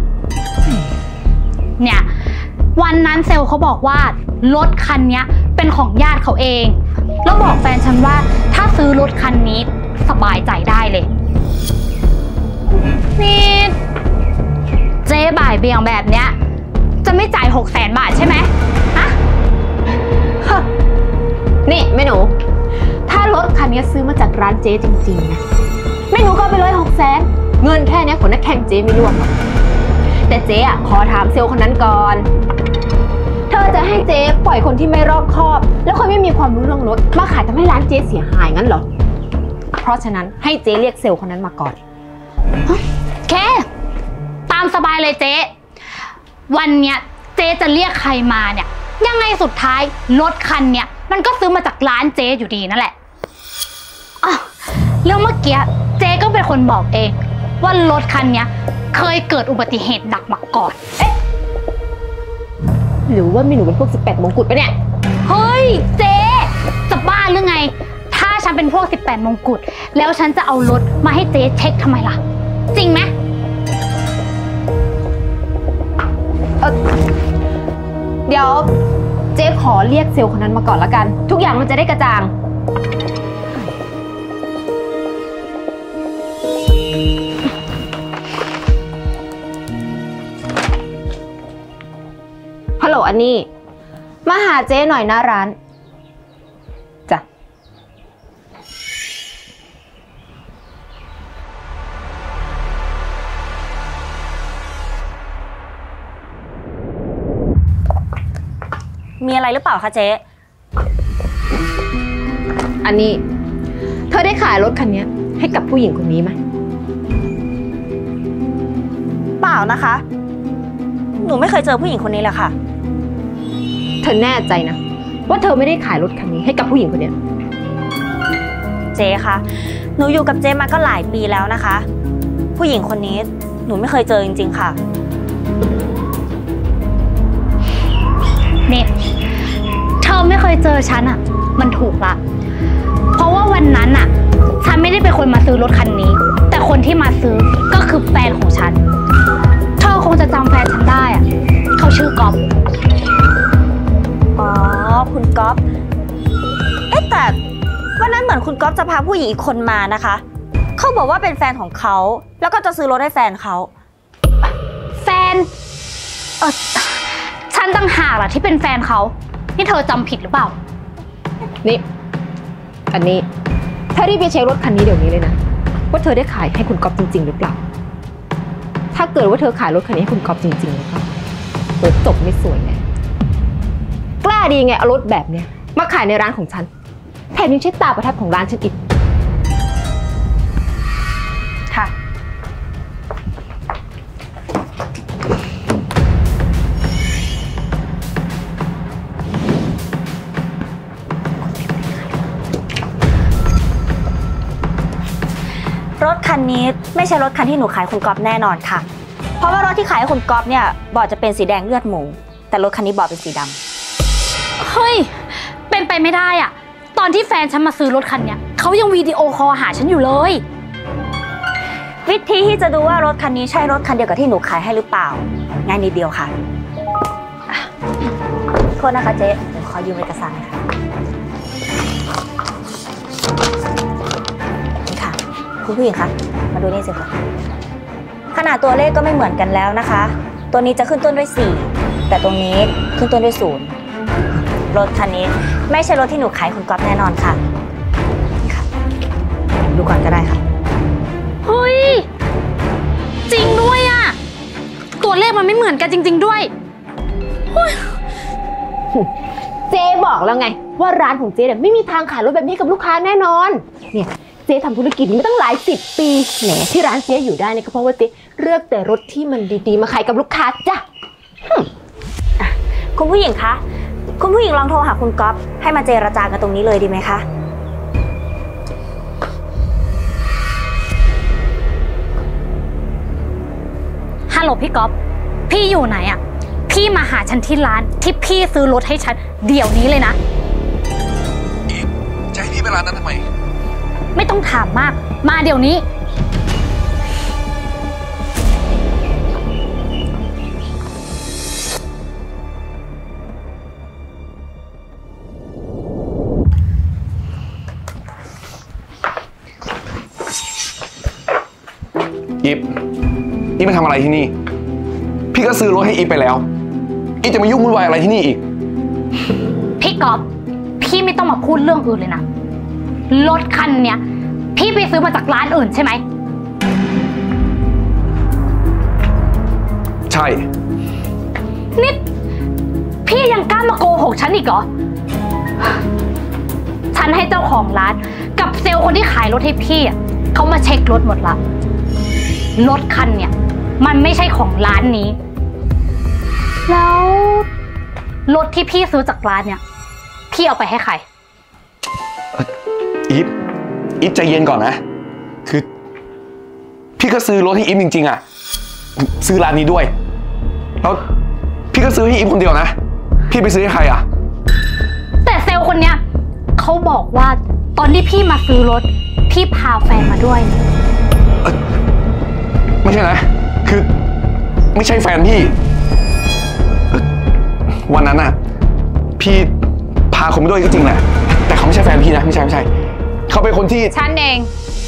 เนี่ยวันนั้นเซลล์เขาบอกว่ารถคันนี้เป็นของญาติเขาเองแล้วบอกแฟนฉันว่าถ้าซื้อรถคันนี้สบายใจได้เลยนี่เจ๊บ่ายเบี่ยงแบบเนี้ยจะไม่จ่าย600,000 บาทใช่ไหมฮะนี่แม่หนูถ้ารถคันนี้ซื้อมาจากร้านเจ๊จริงๆนะแม่หนูก็ไปเลย600,000เงินแค่นี้ขนนักแข่งเจ๊ไม่ร่วงหรอกแต่เจ๊อ่ะขอถามเซลล์คนนั้นก่อนเธอจะให้เจ๊ปล่อยคนที่ไม่รอบคอบแล้วคนไม่มีความรู้เรื่องรถมาขายทำให้ร้านเจ๊เสียหายงั้นเหรอเพราะฉะนั้นให้เจ๊เรียกเซลล์คนนั้นมาก่อนแค่ตามสบายเลยเจ๊วันเนี้ยเจ๊จะเรียกใครมาเนี่ยยังไงสุดท้ายรถคันเนี้ยมันก็ซื้อมาจากร้านเจ๊อยู่ดีนั่นแหละแล้วเมื่อกี้เจ๊ก็เป็นคนบอกเองว่ารถคันเนี้ยเคยเกิดอุบัติเหตุหนักมาก่อนหรือว่ามีหนูเป็นพวก18 มงกุฎปะเนี่ยเฮ้ยเจ๊จะบ้าหรือไงถ้าฉันเป็นพวก18 มงกุฎแล้วฉันจะเอารถมาให้เจ๊เช็คทำไมล่ะจริงไหมเดี๋ยวเจ๊ขอเรียกเซลล์คนนั้นมาก่อนละกันทุกอย่างมันจะได้กระจ่างฮัลโหลอันนี้มาหาเจ๊หน่อยหน้าร้านจ้ะมีอะไรหรือเปล่าคะเจ๊อันนี้เธอได้ขายรถคันนี้ให้กับผู้หญิงคนนี้ไหมเปล่านะคะหนูไม่เคยเจอผู้หญิงคนนี้เลยค่ะเธอแน่ใจนะว่าเธอไม่ได้ขายรถคันนี้ให้กับผู้หญิงคนนี้เจ๊คะหนูอยู่กับเจ๊มาก็หลายปีแล้วนะคะผู้หญิงคนนี้หนูไม่เคยเจอจริงๆค่ะเนี่ยเธอไม่เคยเจอฉันอ่ะมันถูกละเพราะว่าวันนั้นอ่ะฉันไม่ได้เป็นคนมาซื้อรถคันนี้แต่คนที่มาซื้อก็คือแฟนของฉันเธอคงจะจำแฟนฉันได้อ่ะเขเขาชื่อก๊อฟอ๋อ คุณก๊อฟแต่วันนั้นเหมือนคุณก๊อฟจะพาผู้หญิงอีกคนมานะคะเขาบอกว่าเป็นแฟนของเขาแล้วก็จะซื้อรถให้แฟนเขาแฟนฉันต่างหากล่ะที่เป็นแฟนเขานี่เธอจำผิดหรือเปล่านี่ อันนี้ถ้ารีบไปเช็ครถคันนี้เดี๋ยวนี้เลยนะว่าเธอได้ขายให้คุณก๊อฟจริงๆหรือเปล่าถ้าเกิดว่าเธอขายรถคันนี้ให้คุณก๊อฟจริงๆแล้วก็เปิดจบไม่สวยแน่กล้าดีไงเอารถแบบเนี้ยมาขายในร้านของฉันแถมยังใช้ตาประทับของร้านฉันอีกค่ะรถคันนี้ไม่ใช่รถคันที่หนูขายคุณก๊อฟแน่นอนค่ะเพราะว่ารถที่ขายให้คุณก๊อฟเนี่ยบอร์ดจะเป็นสีแดงเลือดหมูแต่รถคันนี้บอร์ดเป็นสีดำเฮ้ยเป็นไปไม่ได้อะตอนที่แฟนฉันมาซื้อรถคันเนี้ยเขายังวิดีโอคอลหาฉันอยู่เลยวิธีที่จะดูว่ารถคันนี้ใช่รถคันเดียวกับที่หนูขายให้หรือเปล่าง่ายนิดเดียวค่ะโทษนะคะเจ๊เดี๋ยวขอยืมเอกสารหน่อยค่ะนี่ค่ะคุณผู้หญิงคะมาดูนี่สิคะขนาดตัวเลขก็ไม่เหมือนกันแล้วนะคะตัวนี้จะขึ้นต้นด้วย4แต่ตรงนี้ขึ้นต้นด้วย0รถคันนี้ไม่ใช่รถที่หนูขายคุณก๊อฟแน่นอนค่ะนี่ค่ะดูก่อนก็ได้ค่ะเฮ้ยจริงด้วยอะตัวเลขมันไม่เหมือนกันจริงๆด้วยเจ๊บอกแล้วไงว่าร้านของเจ๊เนี่ยไม่มีทางขายรถแบบนี้กับลูกค้าแน่นอนเนี่ยเจ๊ทำธุรกิจนี้มาตั้งหลาย10 ปีแหมที่ร้านเจ๊อยู่ได้เนี่ยก็เพราะว่าเจ๊เลือกแต่รถที่มันดีๆมาขายกับลูกค้าจ้ะคุณผู้หญิงคะคุณผู้หญิงลองโทรหาคุณก๊อฟให้มาเจรจากันตรงนี้เลยดีไหมคะฮัลโหลพี่ก๊อฟพี่อยู่ไหนอะพี่มาหาฉันที่ร้านที่พี่ซื้อรถให้ฉันเดี๋ยวนี้เลยนะอีฟจะให้พี่ไปร้านนั้นทำไมไม่ต้องถามมากมาเดี๋ยวนี้อีฟมาทำอะไรที่นี่พี่ก็ซื้อรถให้อีฟไปแล้วอีฟจะมายุ่งวุ่นวายอะไรที่นี่อีกพี่ก๊อฟพี่ไม่ต้องมาพูดเรื่องอื่นเลยนะรถคันเนี้ยพี่ไปซื้อมาจากร้านอื่นใช่ไหมใช่นี่พี่ยังกล้ามาโกหกฉันอีกเหรอฉันให้เจ้าของร้านกับเซลล์คนที่ขายรถให้พี่อ่ะเขามาเช็ครถหมดละรถคันเนี่ยมันไม่ใช่ของร้านนี้แล้วรถที่พี่ซื้อจากร้านเนี่ยพี่เอาไปให้ใครอีฟใจเย็นก่อนนะคือพี่ก็ซื้อรถให้อีฟจริงๆอ่ะซื้อร้านนี้ด้วยแล้วพี่ก็ซื้อให้อีฟคนเดียวนะพี่ไปซื้อให้ใครอ่ะแต่เซลล์คนเนี้ยเขาบอกว่าตอนที่พี่มาซื้อรถพี่พาแฟนมาด้วยไม่ใช่นะคือไม่ใช่แฟนพี่วันนั้นน่ะพี่พาคนมาด้วยก็จริงแหละแต่เขาไม่ใช่แฟนพี่นะไม่ใช่เขาเป็นคนที่ฉันเอง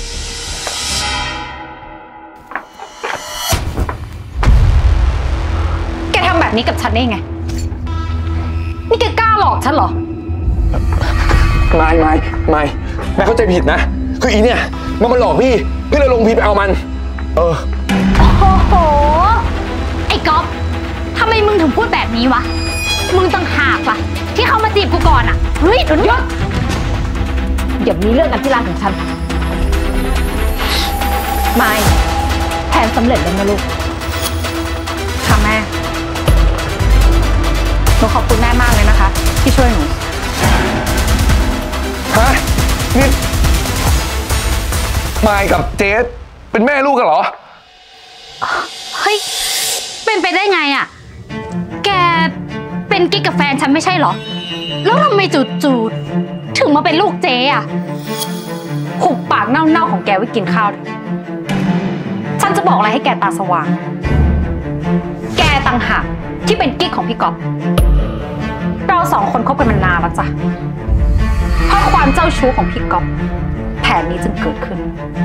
แกทำแบบนี้กับฉันได้ไงนี่แกกล้าหลอกฉันเหรอไม่แม่เข้าใจผิดนะคืออีเนี่ยมันมาหลอกพี่เลยลงพี่ไปเอามันโอ้โหไอ้ก๊อฟทำไมมึงถึงพูดแบบนี้วะมึงต่างหากล่ะที่เขามาจีบกูก่อนอ่ะเฮ้ยหยุดอย่ามีเรื่องกันที่ร้านของฉันไม่แผนสำเร็จแล้วนะลูกค่ะแม่หนูขอบคุณแม่มากเลยนะคะที่ช่วยหนูฮะนี่มายกับเจสเป็นแม่ลูกกันเหรอเฮ้ยเป็นไปได้ไงอ่ะแกเป็นกิ๊กกับแฟนฉันไม่ใช่เหรอแล้วทำไมจู่ๆถึงมาเป็นลูกเจ๊อ่ะหุบปากเน่าๆของแกไว้กินข้าวฉันจะบอกอะไรให้แกตาสว่างแกต่างหากที่เป็นกิ๊กของพี่ก๊อฟเราสองคนคบกันมานานแล้วจ้ะเพราะความเจ้าชู้ของพี่ก๊อฟแผนนี้จึงเกิดขึ้น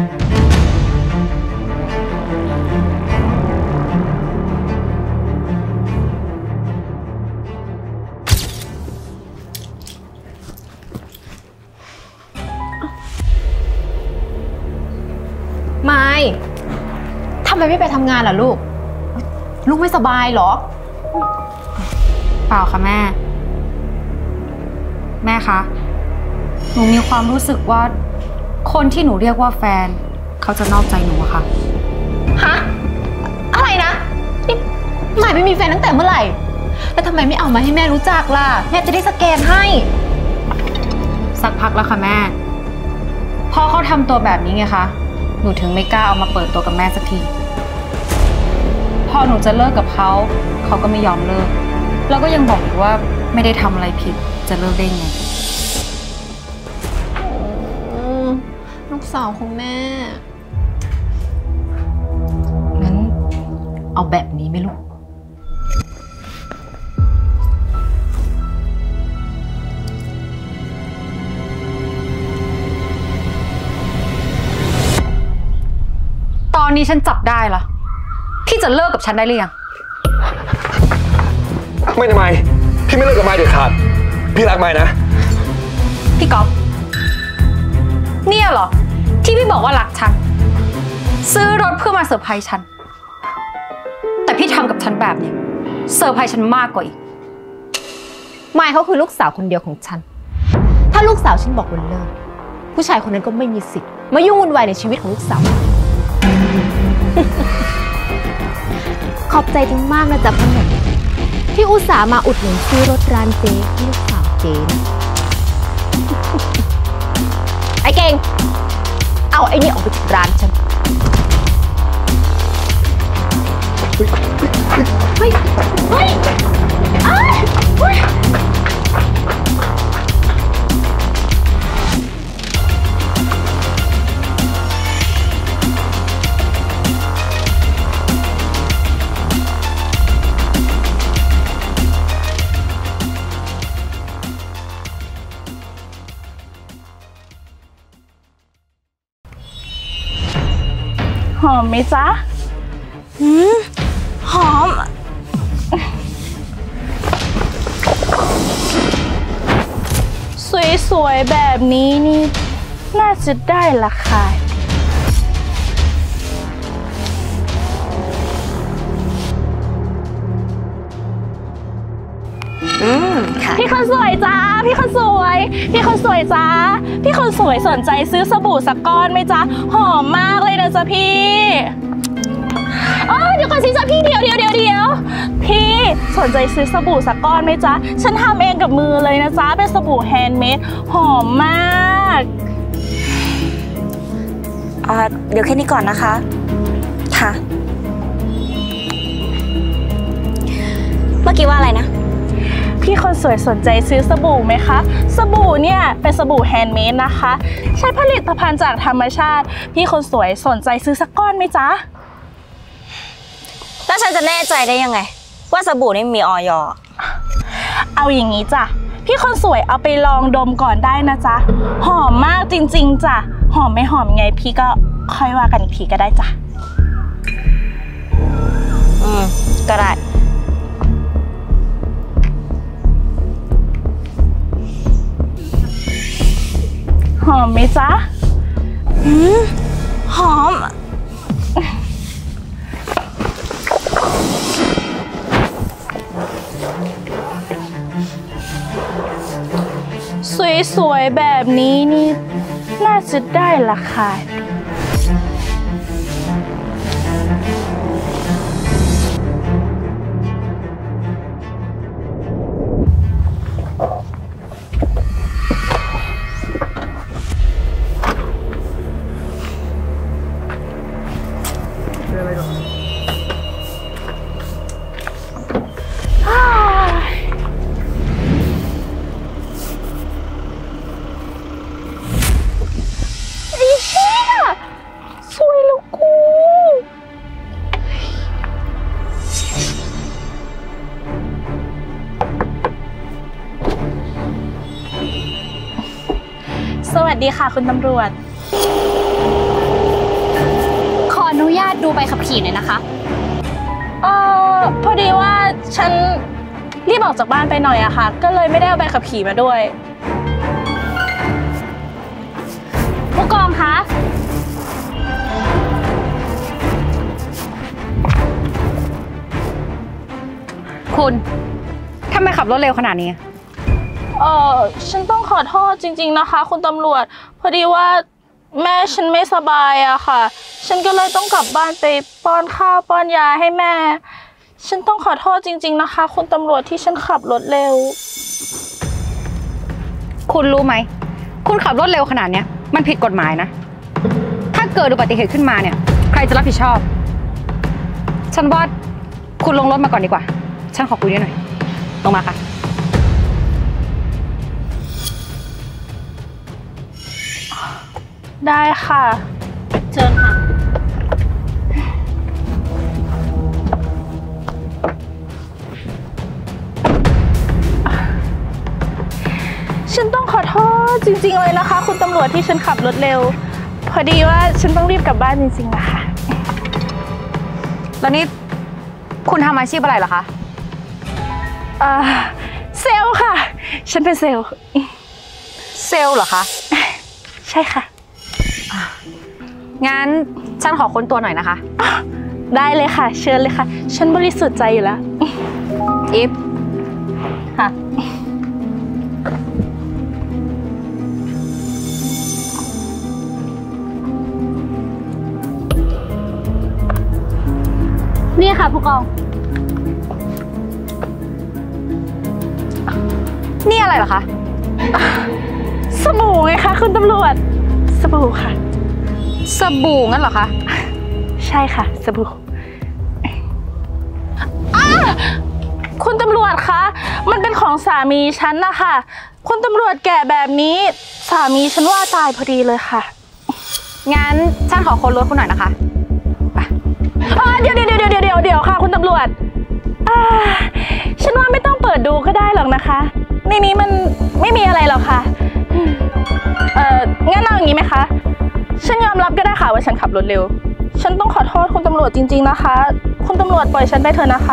ไม่ทำไมไม่ไปทำงานล่ะลูกลูกไม่สบายเหรอเปล่าค่ะแม่คะหนูมีความรู้สึกว่าคนที่หนูเรียกว่าแฟนเขาจะนอกใจหนูอะค่ะฮะอะไรนะนี่หมายไม่มีแฟนตั้งแต่เมื่อไหร่แล้วทำไมไม่เอามาให้แม่รู้จักล่ะแม่จะได้สแกนให้สักพักแล้วค่ะแม่พอเขาทำตัวแบบนี้ไงคะหนูถึงไม่กล้าเอามาเปิดตัวกับแม่สักทีพอหนูจะเลิกกับเขาเขาก็ไม่ยอมเลิกแล้วก็ยังบอกอีกว่าไม่ได้ทำอะไรผิดจะเลิกได้ไงลูกสาวของแม่งั้นเอาแบบนี้ไหมลูกตอนนี้ฉันจับได้ละพี่จะเลิกกับฉันได้หรือยังไม่ทำไมพี่ไม่เลิกกับไม้เด็ดขาดพี่รักไม้นะพี่ก๊อฟเนี่ยเหรอที่พี่บอกว่ารักฉันซื้อรถเพื่อมาเซอร์ไพรส์ฉันแต่พี่ทำกับฉันแบบนี้เซอร์ไพรส์ฉันมากกว่าอีกมายเขาคือลูกสาวคนเดียวของฉันถ้าลูกสาวฉันบอกวันเลิกผู้ชายคนนั้นก็ไม่มีสิทธิ์มายุ่งวุ่นวายในชีวิตของลูกสาวขอบใจจริงมากนะจ๊ะพ่อหนุ่มที่อุตส่าห์มาอุดหนุนซื้อรถร้านเจ๊ที่ลูกสาวเจ๊ไอ้เก่งเอาไอ้นี่ออกไปจากร้านฉันเฮ้ยเฮ้ยเฮ้ยหอมไหมจ๊ะหอมสวยๆแบบนี้นี่น่าจะได้ราคาค่ะพี่คนสวยจ้าพี่คนสวยจ้าพี่คนสวยสนใจซื้อสบู่สักก้อนไหมจ๊ะหอมมากเลยนะจ๊ะพี่เดี๋ยวก่อนสิจ๊ะพี่เดี๋ยวพี่สนใจซื้อสบู่สักก้อนไหมจ๊ะฉันทำเองกับมือเลยนะจ๊ะเป็นสบู่แฮนด์เมดหอมมากเดี๋ยวแค่นี้ก่อนนะคะค่ะเมื่อกี้ว่าอะไรนะพี่คนสวยสนใจซื้อสบู่ไหมคะสบู่เนี่ยเป็นสบู่แฮนด์เมดนะคะใช้ผลิตภัณฑ์จากธรรมชาติพี่คนสวยสนใจซื้อสักก้อนไหมจ๊ะแล้วฉันจะแน่ใจได้ยังไงว่าสบู่นี่มีอย. เอาอย่างนี้จ้ะพี่คนสวยเอาไปลองดมก่อนได้นะจ๊ะหอมมากจริงๆจ้ะหอมไม่หอมไงพี่ก็ค่อยว่ากันอีกทีก็ได้จ้ะก็ได้หอมไหมจ๊ะหอมสวยๆแบบนี้นี่น่าจะได้ราคาสวัสดีค่ะคุณตำรวจขออนุญาตดูใบขับขี่หน่อยนะคะพอดีว่าฉันรีบออกจากบ้านไปหน่อยอะค่ะ ก็เลยไม่ได้เอาใบขับขี่มาด้วยผู้กองคะคุณทำไมขับรถเร็วขนาดนี้ฉันต้องขอโทษจริงๆนะคะ คุณตำรวจ พอดีว่าแม่ฉันไม่สบายอะค่ะ ฉันก็เลยต้องกลับบ้านไปป้อนข้าวป้อนยาให้แม่ ฉันต้องขอโทษจริงๆนะคะ คุณตำรวจที่ฉันขับรถเร็วคุณรู้ไหม คุณขับรถเร็วขนาดเนี้ยมันผิดกฎหมายนะ ถ้าเกิดอุบัติเหตุขึ้นมาเนี่ย ใครจะรับผิดชอบ ฉันว่าคุณลงรถมาก่อนดีกว่า ฉันขอคุยด้วยหน่อย ลงมาค่ะได้ค่ะเชิญค่ะฉันต้องขอโทษจริงๆเลยนะคะ คุณตำรวจที่ฉันขับรถเร็ว พอดีว่าฉันต้องรีบกลับบ้านจริงๆนะคะแล้วนี่คุณทำอาชีพอะไรเหรอคะเซลล์ค่ะ ฉันเป็นเซลล์เซลล์เหรอคะใช่ค่ะงั้นฉันขอค้นตัวหน่อยนะคะได้เลยค่ะ เชิญเลยค่ะ ฉันบริสุทธิ์ใจอยู่แล้วอีฟค่ะนี่ค่ะผู้กองนี่อะไรเหรอคะสบู่ไงคะคุณตำรวจ สบู่ค่ะสบู่งั้นเหรอคะใช่ค่ะ สบู่คุณตำรวจคะ มันเป็นของสามีฉันนะคะคุณตำรวจแกะแบบนี้ สามีฉันว่าตายพอดีเลยค่ะงั้นฉันขอค้นรถคุณหน่อยนะคะเดี๋ยวค่ะคุณตำรวจฉันว่าไม่ต้องเปิดดูก็ได้หรอกนะคะในนี้มันไม่มีอะไรหรอกค่ะงั้นเอาอย่างนี้ไหมคะฉันยอมรับก็ได้ค่ะว่าฉันขับรถเร็วฉันต้องขอโทษคุณตำรวจจริงๆนะคะคุณตำรวจปล่อยฉันไปเถอะนะคะ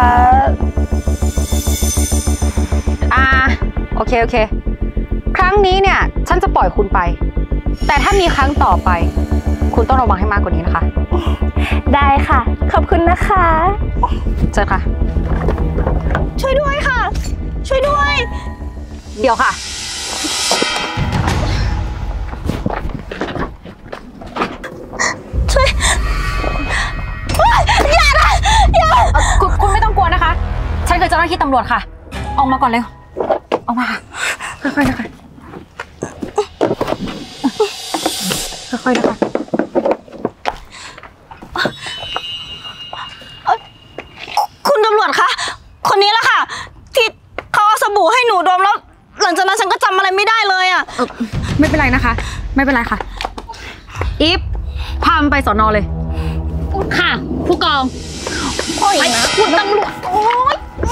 โอเค ครั้งนี้เนี่ยฉันจะปล่อยคุณไป แต่ถ้ามีครั้งต่อไป คุณต้องระวังให้มากกว่านี้นะคะได้ค่ะขอบคุณนะคะเชิญค่ะช่วยด้วยค่ะ ช่วยด้วยเดี๋ยวค่ะ คุณไม่ต้องกลัวนะคะ ฉันคือเจ้าหน้าที่ตำรวจค่ะ ออกมาก่อนเร็ว ออกมาค่ะค่อยๆนะคะค่อยๆนะคะคุณตำรวจคะคนนี้แหละค่ะ ที่เขาเอาสบู่ให้หนูดมแล้ว หลังจากนั้นฉันก็จำอะไรไม่ได้เลยอ่ะไม่เป็นไรนะคะ ไม่เป็นไรค่ะ อีฟพามันไปสอนอเลยค่ะ ผู้กองโอ้ยนะคุณตำรวจ โอ้ย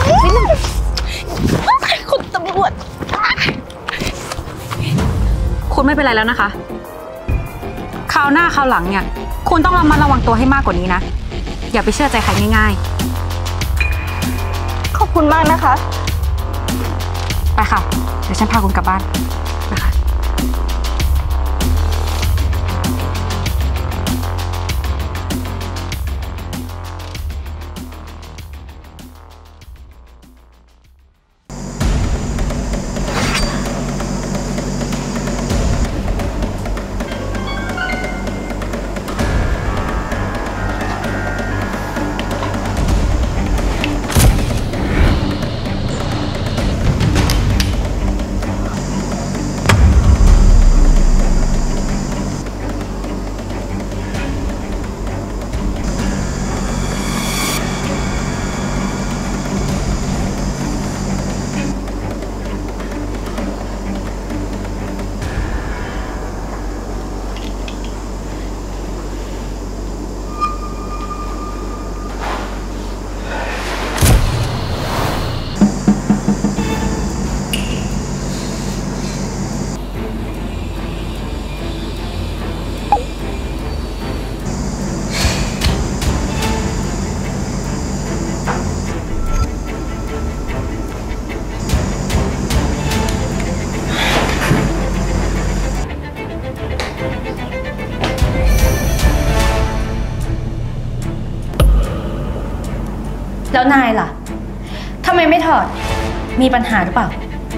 คุณตำรวจคุณไม่เป็นไรแล้วนะคะ คราวหน้าคราวหลังเนี่ย คุณต้องระมัดระวังตัวให้มากกว่านี้นะ อย่าไปเชื่อใจใครง่ายขอบคุณมากนะคะๆ ไปค่ะ เดี๋ยวฉันพาคุณกลับบ้าน ไปค่ะแล้วนายล่ะทำไมไม่ถอดมีปัญหาหรือเปล่า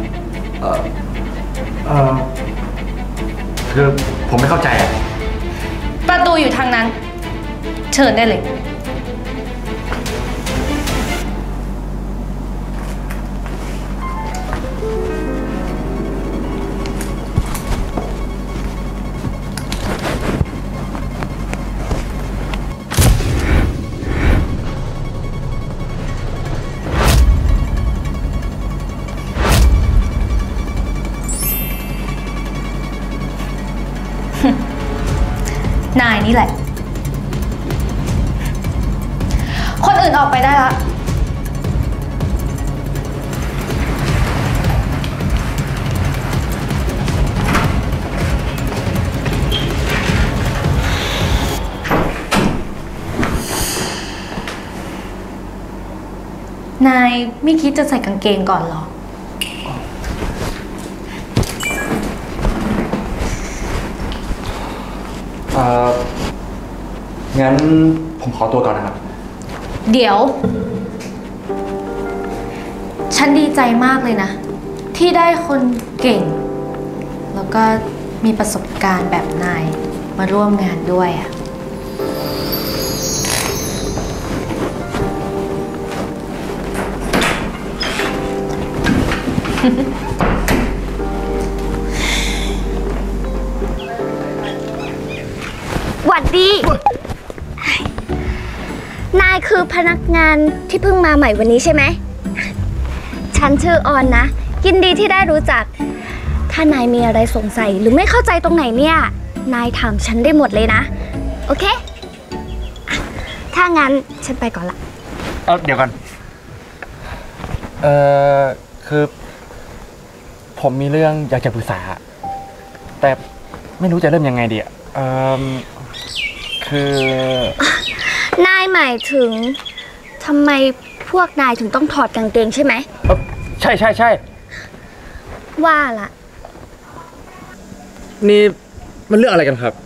คือผมไม่เข้าใจอ่ะประตูอยู่ทางนั้น เชิญได้เลย นายนี่แหละ คนอื่นออกไปได้ละ นายไม่คิดจะใส่กางเกงก่อนเหรองั้นผมขอตัวก่อนนะครับเดี๋ยว ฉันดีใจมากเลยนะ ที่ได้คนเก่ง แล้วก็มีประสบการณ์แบบนายมาร่วมงานด้วยอะหวัดดี นายคือพนักงานที่เพิ่งมาใหม่วันนี้ใช่ไหม ฉันชื่อออนนะ ยินดีที่ได้รู้จัก ถ้านายมีอะไรสงสัยหรือไม่เข้าใจตรงไหนเนี่ย นายถามฉันได้หมดเลยนะ โอเค ถ้างั้นฉันไปก่อนละเดี๋ยวก่อน คือ ผมมีเรื่องอยากจะปรึกษา แต่ไม่รู้จะเริ่มยังไงดีคือนายหมายถึงทำไมพวกนายถึงต้องถอดกางเกงใช่ไหมใช่ว่าล่ะนี่มันเรื่องอะไรกันครับ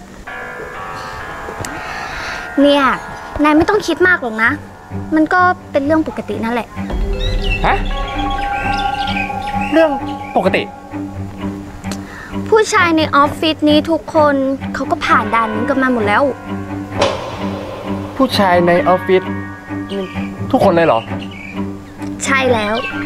เนี่ย นายไม่ต้องคิดมากหรอกนะ มันก็เป็นเรื่องปกตินั่นแหละฮะ เรื่องปกติผู้ชายในออฟฟิศนี้ทุกคนเขาก็ผ่านด่านนี้กันมาหมดแล้วผู้ชายในออฟฟิศทุกคนเลยเหรอใช่แล้ว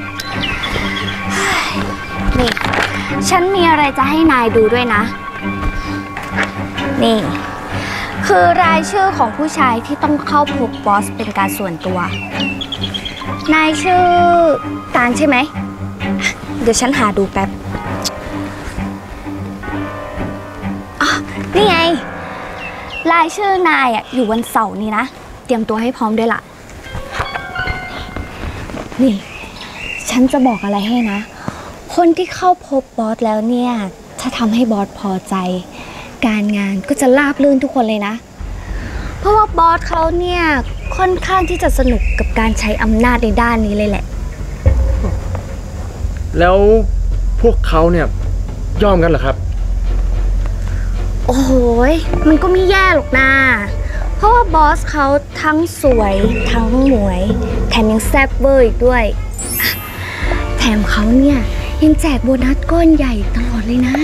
นี่ ฉันมีอะไรจะให้นายดูด้วยนะ นี่ คือรายชื่อของผู้ชายที่ต้องเข้าพบบอสเป็นการส่วนตัว นายชื่อตาลใช่ไหม เดี๋ยวฉันหาดูแป๊บอ๋อนี่ไง รายชื่อนายอ่ะอยู่วันเสาร์นี้นะ เตรียมตัวให้พร้อมด้วยล่ะ นี่ ฉันจะบอกอะไรให้นะ คนที่เข้าพบบอสแล้วเนี่ย ถ้าทำให้บอสพอใจ การงานก็จะราบรื่นทุกคนเลยนะ เพราะว่าบอสเขาเนี่ยค่อนข้างที่จะสนุกกับการใช้อำนาจในด้านนี้เลยแหละแล้วพวกเขาเนี่ยยอมกันเหรอครับโอ้โหยมันก็ไม่แย่หรอกนะเพราะว่าบอสเขาทั้งสวยทั้งหมวย แถมยังแซ่บเวอร์อีกด้วยอ่ะแถมเขาเนี่ยยังแจกโบนัสก้อนใหญ่ตลอดเลยนะ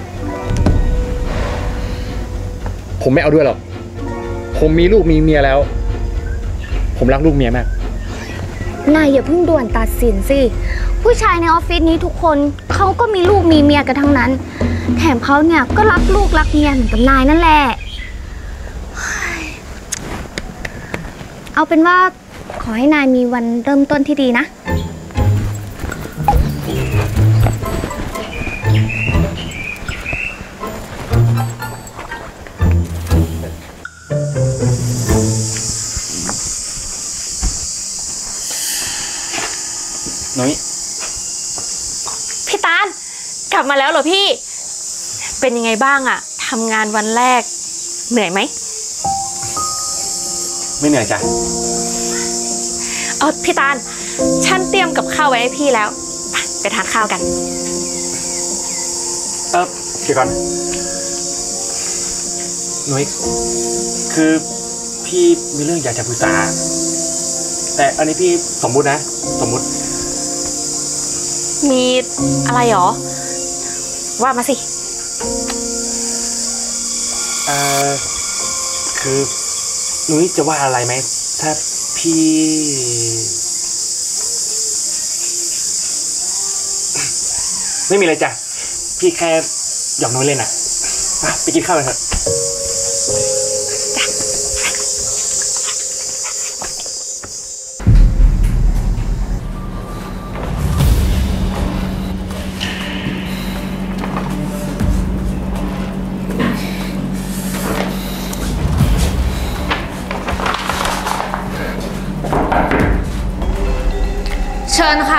ผมไม่เอาด้วยหรอก ผมมีลูกมีเมียแล้ว ผมรักลูกเมียมากนายอย่าเพิ่งด่วนตัดสินสิ ผู้ชายในออฟฟิศนี้ทุกคนเขาก็มีลูกมีเมียกันทั้งนั้น แถมเขาเนี่ยก็รักลูกรักเมียเหมือนกับนายนั่นแหละ เอาเป็นว่าขอให้นายมีวันเริ่มต้นที่ดีนะนุ้ยพี่ตาลกลับมาแล้วเหรอพี่ เป็นยังไงบ้างอะทำงานวันแรกเหนื่อยไหมไม่เหนื่อยจ้ะพี่ตาลฉันเตรียมกับข้าวไว้ให้พี่แล้วไปทานข้าวกันเดี๋ยวก่อน นุ้ย คือพี่มีเรื่องอยากจะปรึกษาแต่อันนี้พี่สมมุตินะ สมมุติมีอะไรหรอ ว่ามาสิคือนุ้ยจะว่าอะไรไหมถ้าพี่ ไม่มีอะไรจ้ะ พี่แค่หยอกนุ้ยเล่นอ่ะไปกินข้าวกันเถอะเชิญค่ะ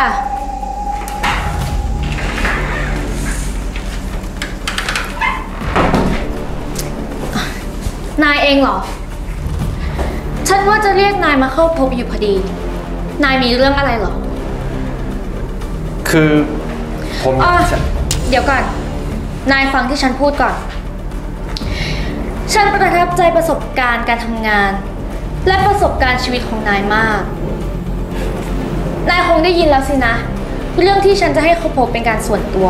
นายเองเหรอ ฉันว่าจะเรียกนายมาเข้าพบอยู่พอดี นายมีเรื่องอะไรเหรอคือผมเดี๋ยวก่อน นายฟังที่ฉันพูดก่อน ฉันประทับใจประสบการณ์การทำงาน และประสบการณ์ชีวิตของนายมาก นายคงได้ยินแล้วสินะ เรื่องที่ฉันจะให้เขาพบเป็นการส่วนตัว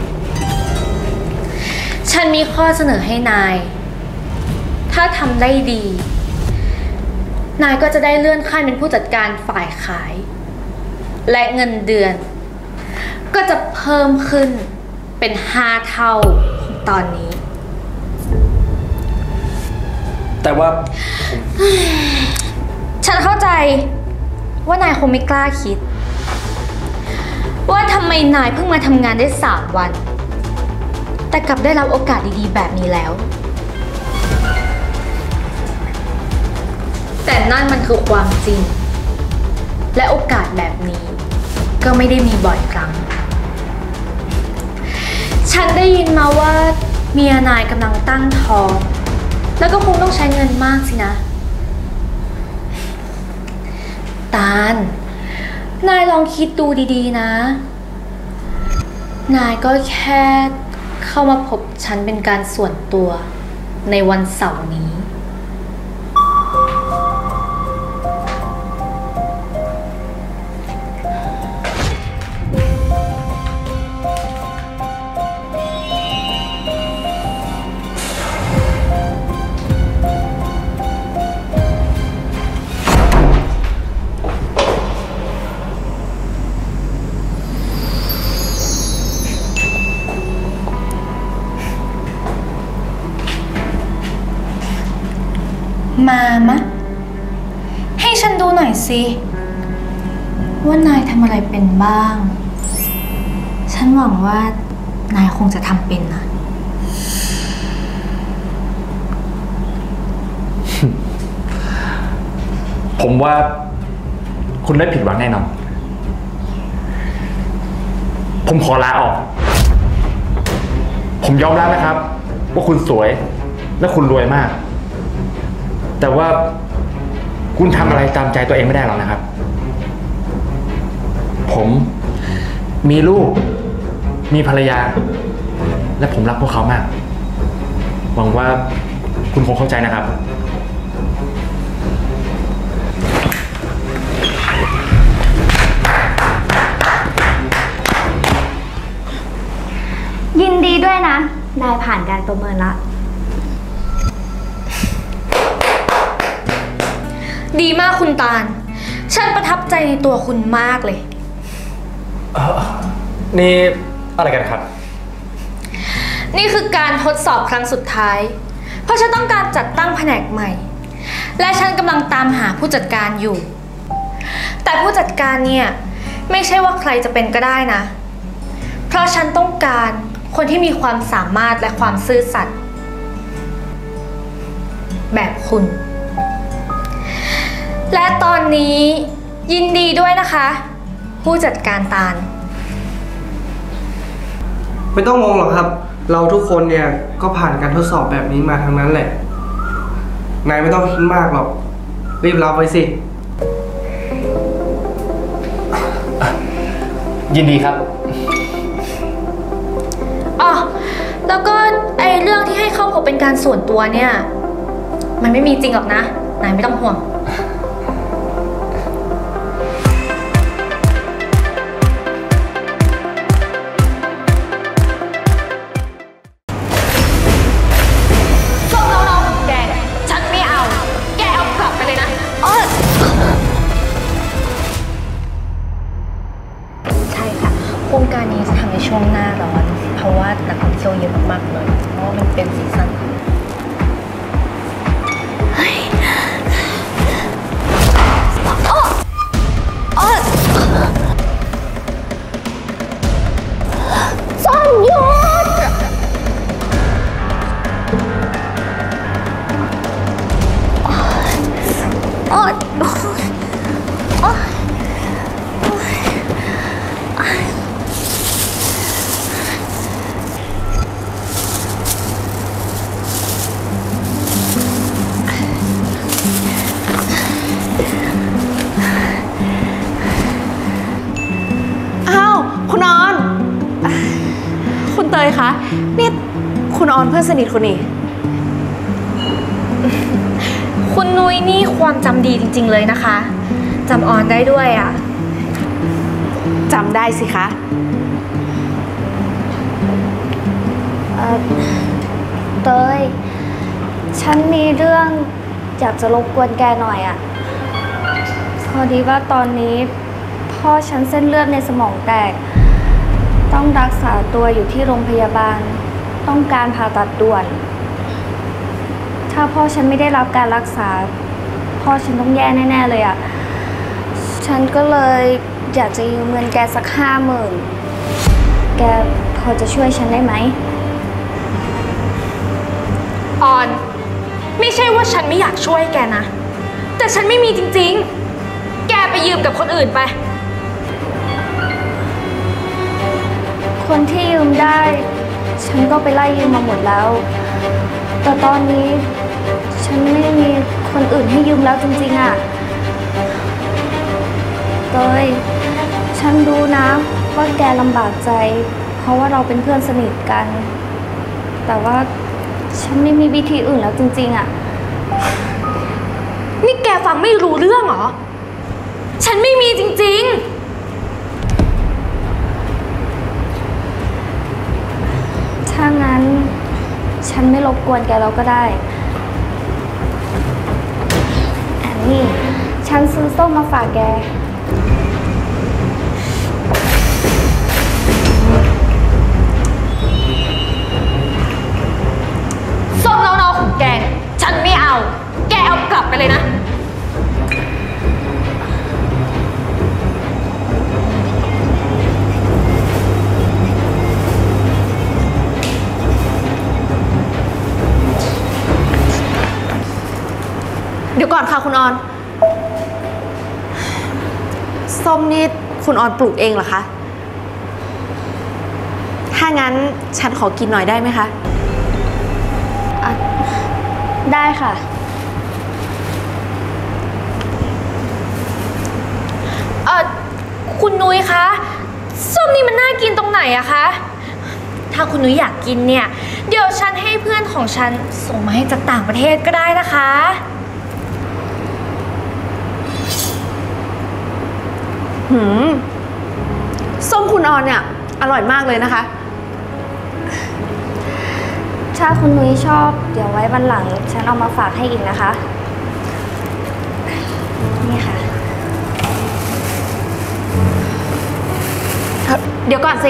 ฉันมีข้อเสนอให้นาย ถ้าทำได้ดี นายก็จะได้เลื่อนขั้นเป็นผู้จัดการฝ่ายขาย และเงินเดือน ก็จะเพิ่มขึ้นเป็น5 เท่าของตอนนี้แต่ว่าฉันเข้าใจว่านายคงไม่กล้าคิด ว่าทำไมนายเพิ่งมาทำงานได้3 วัน แต่กลับได้รับโอกาสดีๆแบบนี้แล้ว แต่นั่นมันคือความจริง และโอกาสแบบนี้ก็ไม่ได้มีบ่อยครั้ง ฉันได้ยินมาว่าเมียนายกำลังตั้งท้อง แล้วก็คงต้องใช้เงินมากสินะ ตาล นายลองคิดดูดีๆนะ นายก็แค่เข้ามาพบฉันเป็นการส่วนตัวในวันเสาร์นี้ มามะ ให้ฉันดูหน่อยสิว่านายทำอะไรเป็นบ้าง ฉันหวังว่านายคงจะทำเป็นนะผมว่าคุณไม่ผิดหวังแน่นอน ผมขอลาออก ผมยอมรับนะครับว่าคุณสวยและคุณรวยมาก แต่ว่าคุณทำอะไรตามใจตัวเองไม่ได้หรอกนะครับ ผมมีลูก มีภรรยา และผมรักพวกเขามาก หวังว่าคุณคงเข้าใจนะครับยินดีด้วยนะ นายผ่านการประเมินละดีมากคุณตาล ฉันประทับใจในตัวคุณมากเลยนี่อะไรกันครับนี่คือการทดสอบครั้งสุดท้าย เพราะฉันต้องการจัดตั้งแผนกใหม่ และฉันกำลังตามหาผู้จัดการอยู่ แต่ผู้จัดการเนี่ยไม่ใช่ว่าใครจะเป็นก็ได้นะ เพราะฉันต้องการคนที่มีความสามารถและความซื่อสัตย์แบบคุณ และตอนนี้ยินดีด้วยนะคะ ผู้จัดการตาลไม่ต้องงงหรอกครับ เราทุกคนเนี่ยก็ผ่านการทดสอบแบบนี้มาทั้งนั้นแหละ นายไม่ต้องคิดมากหรอก รีบรับไว้สิยินดีครับอ๋อ แล้วก็ไอเรื่องที่ให้เข้าพบเป็นการส่วนตัวเนี่ย มันไม่มีจริงหรอกนะ นายไม่ต้องห่วงที่ยวเยอะมากๆเลยเพราะว่ามันเป็นซีซั่นส้มหยุดโอ๊ยโอ๊ยอ้าว คุณออน คุณเตยคะ นี่คุณออนเพื่อนสนิทคุณนี่คุณนุ้ยนี่ความจำดีจริงๆเลยนะคะจำออนได้ด้วยอ่ะจำได้สิคะเตย ฉันมีเรื่องอยากจะรบกวนแกหน่อยอะพอดีว่าตอนนี้พ่อฉันเส้นเลือดในสมองแตก ต้องรักษาตัวอยู่ที่โรงพยาบาล ต้องการผ่าตัดด่วน ถ้าพ่อฉันไม่ได้รับการรักษา พ่อฉันต้องแย่แน่ๆเลยอะฉันก็เลยอยากจะยืมเงินแกสัก50,000แกพอจะช่วยฉันได้ไหมออน ไม่ใช่ว่าฉันไม่อยากช่วยแกนะ แต่ฉันไม่มีจริงๆ แกไปยืมกับคนอื่นไปคนที่ยืมได้ ฉันก็ไปไล่ยืมมาหมดแล้ว แต่ตอนนี้ฉันไม่มีคนอื่นให้ยืมแล้วจริงๆอะเตย ฉันรู้นะว่าแกลำบากใจ เพราะว่าเราเป็นเพื่อนสนิทกัน แต่ว่าฉันไม่มีวิธีอื่นแล้วจริงๆอะนี่แกฟังไม่รู้เรื่องเหรอ ฉันไม่มีจริงๆถ้างั้นฉันไม่รบกวนแกแล้วก็ได้อันนี้ฉันซื้อส้มมาฝากแกส้มเนาๆของแกเนี่ยฉันไม่เอา แกเอากลับไปเลยนะเดี๋ยวก่อนค่ะคุณออน ส้มนี่คุณออนปลูกเองเหรอคะ ถ้างั้นฉันขอกินหน่อยได้ไหมคะได้ค่ะคุณนุ้ยคะส้มนี่มันน่ากินตรงไหนอะคะถ้าคุณนุ้ยอยากกินเนี่ยเดี๋ยวฉันให้เพื่อนของฉันส่งมาให้จากต่างประเทศก็ได้นะคะส้มคุณออนเนี่ยอร่อยมากเลยนะคะถ้าคุณนุ้ยชอบ เดี๋ยวไว้วันหลัง ฉันเอามาฝากให้อีกนะคะ นี่ค่ะเดี๋ยวก่อนสิ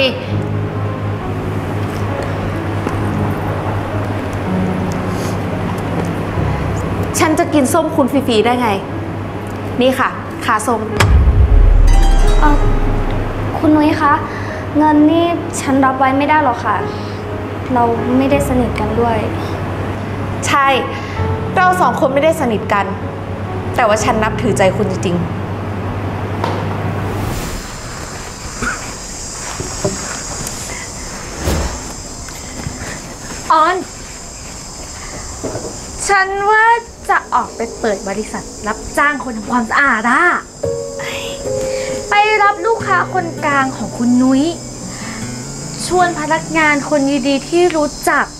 ฉันจะกินส้มคุณฟรีๆได้ไง นี่ค่ะค่าส้มคุณนุ้ยคะ เงินนี่ฉันรับไว้ไม่ได้หรอกค่ะ เราไม่ได้สนิทกันด้วยใช่ เราสองคนไม่ได้สนิทกัน แต่ว่าฉันนับถือใจคุณจริงๆออน ฉันว่าจะออกไปเปิดบริษัทรับจ้างคนทำความสะอาดอะไปรับลูกค้าคนกลางของคุณนุ้ย ชวนพนักงานคนดีๆที่รู้จัก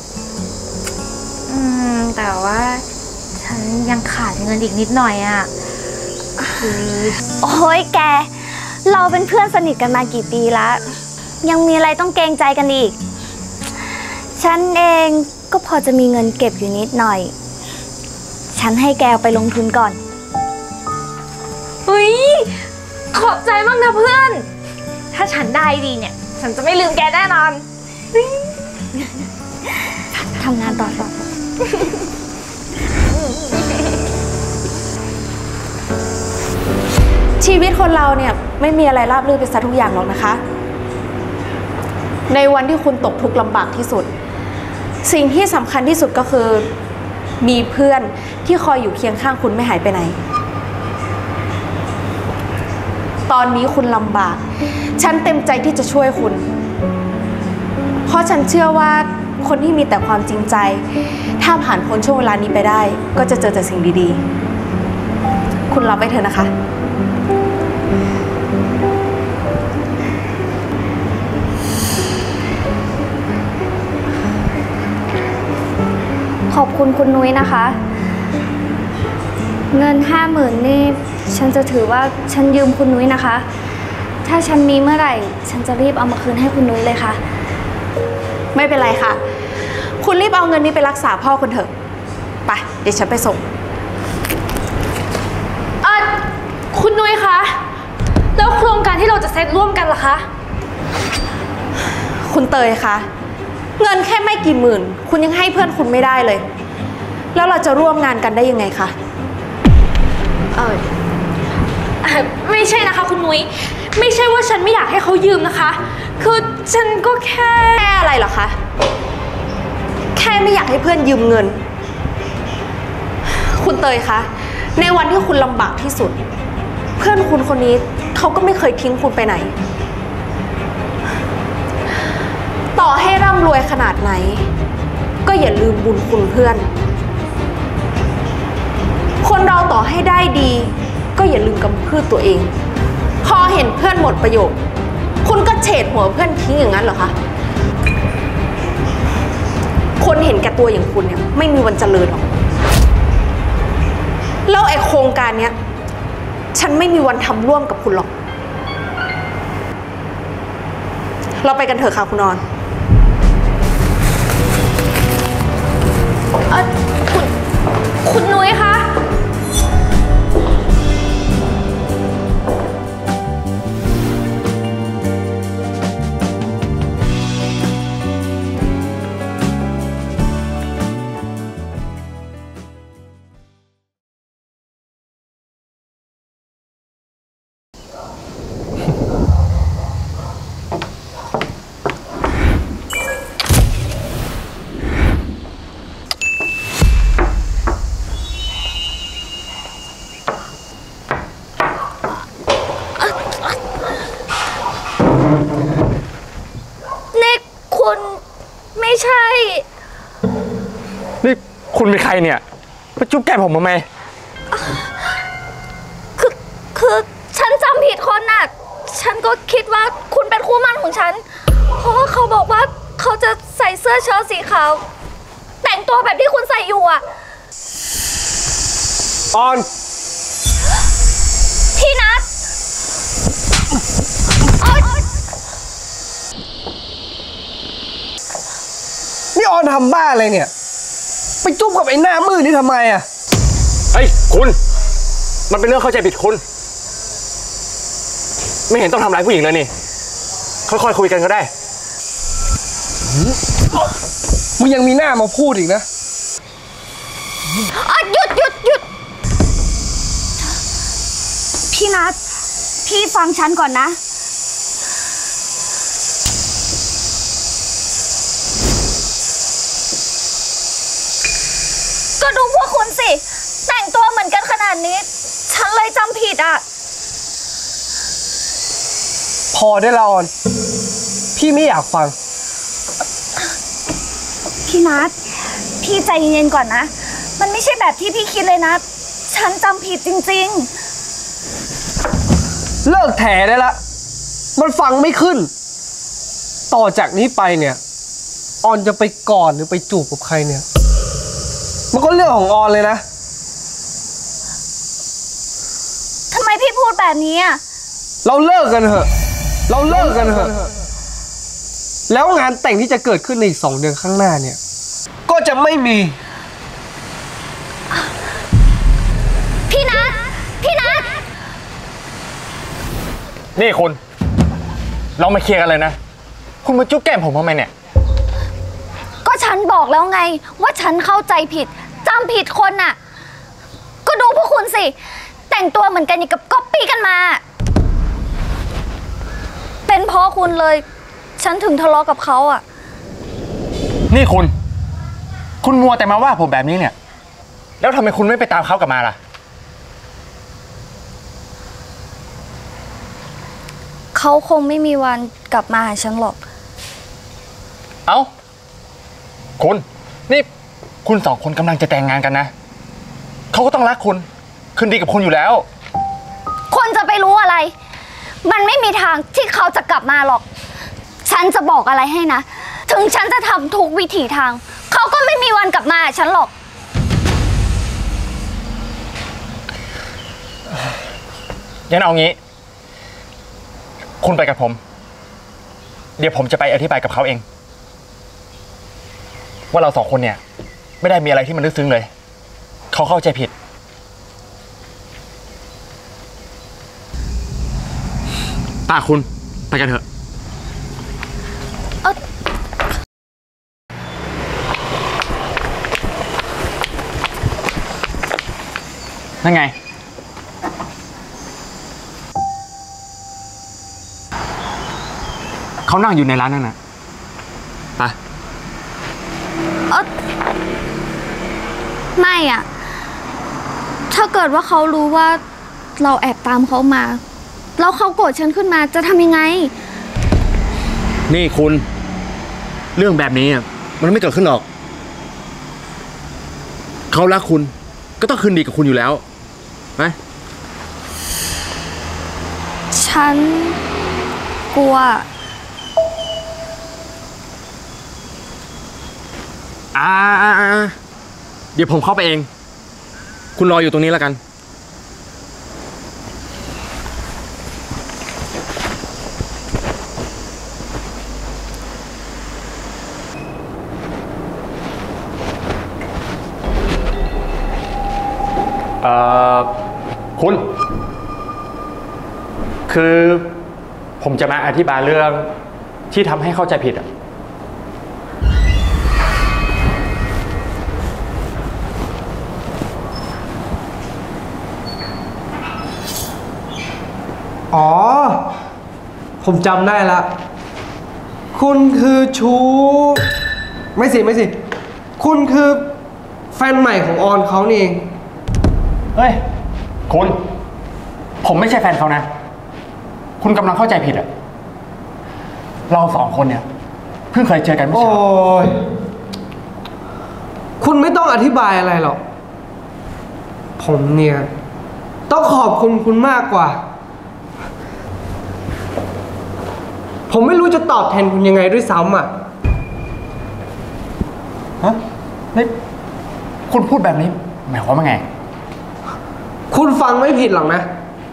แต่ว่าฉันยังขาดเงินอีกนิดหน่อยอะคือโอ้ยแก เราเป็นเพื่อนสนิทกันมากี่ปีแล้ว ยังมีอะไรต้องเกรงใจกันอีก ฉันเองก็พอจะมีเงินเก็บอยู่นิดหน่อย ฉันให้แกเอาไปลงทุนก่อนเฮ้ย ขอบใจมากนะเพื่อน ถ้าฉันได้ดีเนี่ย ฉันจะไม่ลืมแกแน่นอนทำงานต่อชีวิตคนเราเนี่ยไม่มีอะไรราบรื่นไปซะทุกอย่างหรอกนะคะ ในวันที่คุณตกทุกข์ลำบากที่สุด สิ่งที่สำคัญที่สุดก็คือมีเพื่อนที่คอยอยู่เคียงข้างคุณไม่หายไปไหน ตอนนี้คุณลำบากฉันเต็มใจที่จะช่วยคุณ เพราะฉันเชื่อว่าคนที่มีแต่ความจริงใจถ้าผ่านพ้นช่วงเวลานี้ไปได้ก็จะเจอแต่สิ่งดีๆคุณรับไปเถอะนะคะขอบคุณคุณนุ้ยนะคะ เงิน50,000นี่ฉันจะถือว่าฉันยืมคุณนุ้ยนะคะ ถ้าฉันมีเมื่อไหร่ฉันจะรีบเอามาคืนให้คุณนุ้ยเลยค่ะไม่เป็นไรค่ะ คุณรีบเอาเงินนี้ไปรักษาพ่อคุณเถอะไปเดี๋ยวฉันไปส่งคุณนุ้ยคะแล้วโครงการที่เราจะเซ็ตร่วมกันล่ะคะคุณเตยคะเงินแค่ไม่กี่หมื่นคุณยังให้เพื่อนคุณไม่ได้เลยแล้วเราจะร่วมงานกันได้ยังไงคะไม่ใช่นะคะคุณนุ้ยไม่ใช่ว่าฉันไม่อยากให้เขายืมนะคะคือฉันก็แค่อะไรเหรอคะแค่ไม่อยากให้เพื่อนยืมเงินคุณเตยคะในวันที่คุณลำบากที่สุดเพื่อนคุณคนนี้เขาก็ไม่เคยทิ้งคุณไปไหนต่อให้ร่ำรวยขนาดไหนก็อย่าลืมบุญคุณเพื่อนคนเราต่อให้ได้ดีก็อย่าลืมกำพืชตัวเองพอเห็นเพื่อนหมดประโยชน์คุณก็เฉดหัวเพื่อนทิ้งอย่างนั้นเหรอคะคนเห็นแก่ตัวอย่างคุณเนี่ยไม่มีวันเจริญหรอกแล้วไอ้โครงการเนี้ยฉันไม่มีวันทำร่วมกับคุณหรอกเราไปกันเถอะค่ะคุณนอนคุณนุ้ยคะไม่ใช่นี่คุณเป็นใครเนี่ยมาจุ๊บแก้มผมทำไมคือฉันจำผิดคนน่ะฉันก็คิดว่าคุณเป็นคู่หมั่นของฉันเพราะว่าเขาบอกว่าเขาจะใส่เสื้อเชิ้ตสีขาวแต่งตัวแบบที่คุณใส่อยู่อ่ะออนพี่นัทนี่ออนทำบ้าอะไรเนี่ยไปจุ๊บกับไอ้หน้ามืดนี่ทำไมอ่ะเฮ้ยคุณมันเป็นเรื่องเข้าใจผิดคุณไม่เห็นต้องทำร้ายผู้หญิงเลยนี่ค่อยๆคุยกันก็ได้มึงยังมีหน้ามาพูดอีกนะหยุดพี่นัทพี่ฟังฉันก่อนนะก็ดูพวกคุณสิแต่งตัวเหมือนกันขนาดนี้ฉันเลยจำผิดอ่ะพอได้แล้วออนพี่ไม่อยากฟังพี่นัทพี่ใจเย็นๆก่อนนะมันไม่ใช่แบบที่พี่คิดเลยนะฉันจำผิดจริงๆเลิกแถได้ละมันฟังไม่ขึ้นต่อจากนี้ไปเนี่ยออนจะไปกอดหรือไปจูบกับใครเนี่ยมันก็เรื่องของออนเลยนะทำไมพี่พูดแบบนี้อ่ะเราเลิกกันเถอะแล้วงานแต่งที่จะเกิดขึ้นในอีก2 เดือนข้างหน้าเนี่ยก็จะไม่มีพี่นัทนี่คุณเรามาเคลียร์กันเลยนะคุณมาจุ๊บแก้มผมทำไมเนี่ยฉันบอกแล้วไงว่าฉันเข้าใจผิดจำผิดคนน่ะก็ดูพวกคุณสิแต่งตัวเหมือนกันอย่างกับก๊อปปี้กันมาเป็นเพราะคุณเลยฉันถึงทะเลาะกับเขาอ่ะนี่คุณมัวแต่มาว่าผมแบบนี้เนี่ยแล้วทำไมคุณไม่ไปตามเขากลับมาล่ะเขาคงไม่มีวันกลับมาหาฉันหรอกเอ้านี่คุณสองคนกำลังจะแต่งงานกันนะเขาก็ต้องรักคุณคืนดีกับคุณอยู่แล้วคนจะไปรู้อะไรมันไม่มีทางที่เขาจะกลับมาหรอกฉันจะบอกอะไรให้นะถึงฉันจะทำทุกวิถีทางเขาก็ไม่มีวันกลับมาหาฉันหรอกงั้นเอางี้คุณไปกับผมเดี๋ยวผมจะไปอธิบายกับเขาเองว่าเราสองคนเนี่ยไม่ได้มีอะไรที่มันลึกซึ้งเลยเขาเข้าใจผิดคุณไปกันเถอะนั่นไงเขานั่งอยู่ในร้านนั่นน่ะไปไม่อ่ะถ้าเกิดว่าเขารู้ว่าเราแอบตามเขามาแล้วเขาโกรธฉันขึ้นมาจะทำยังไงนี่คุณเรื่องแบบนี้มันไม่เกิดขึ้นหรอกเขารักคุณก็ต้องคืนดีกับคุณอยู่แล้วไหมฉันกลัวเดี๋ยวผมเข้าไปเองคุณรออยู่ตรงนี้แล้วกันคุณคือผมจะมาอธิบายเรื่องที่ทำให้เข้าใจผิดอ๋อผมจำได้ละคุณคือชู้ไม่สิคุณคือแฟนใหม่ของออนเขานี่เองเฮ้ยคุณผมไม่ใช่แฟนเขานะคุณกำลังเข้าใจผิดเราสองคนเนี่ยเพิ่งเคยเจอกันเมื่อเช้าคุณไม่ต้องอธิบายอะไรหรอกผมเนี่ยต้องขอบคุณมากกว่าผมไม่รู้จะตอบแทนคุณยังไงด้วยซ้ำนี่คุณพูดแบบนี้หมายความว่าไงคุณฟังไม่ผิดหรอกนะ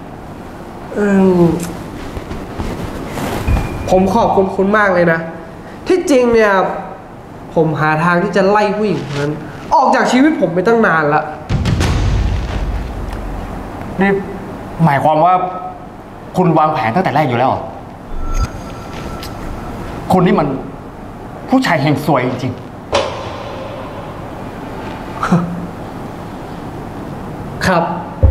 ผมขอบคุณมากเลยนะที่จริงเนี่ยผมหาทางที่จะไล่ผู้หญิงคนนั้นออกจากชีวิตผมไปตั้งนานละนี่หมายความว่าคุณวางแผนตั้งแต่แรกอยู่แล้วคุณนี่มันผู้ชายเฮงซวยจริงๆ ครับ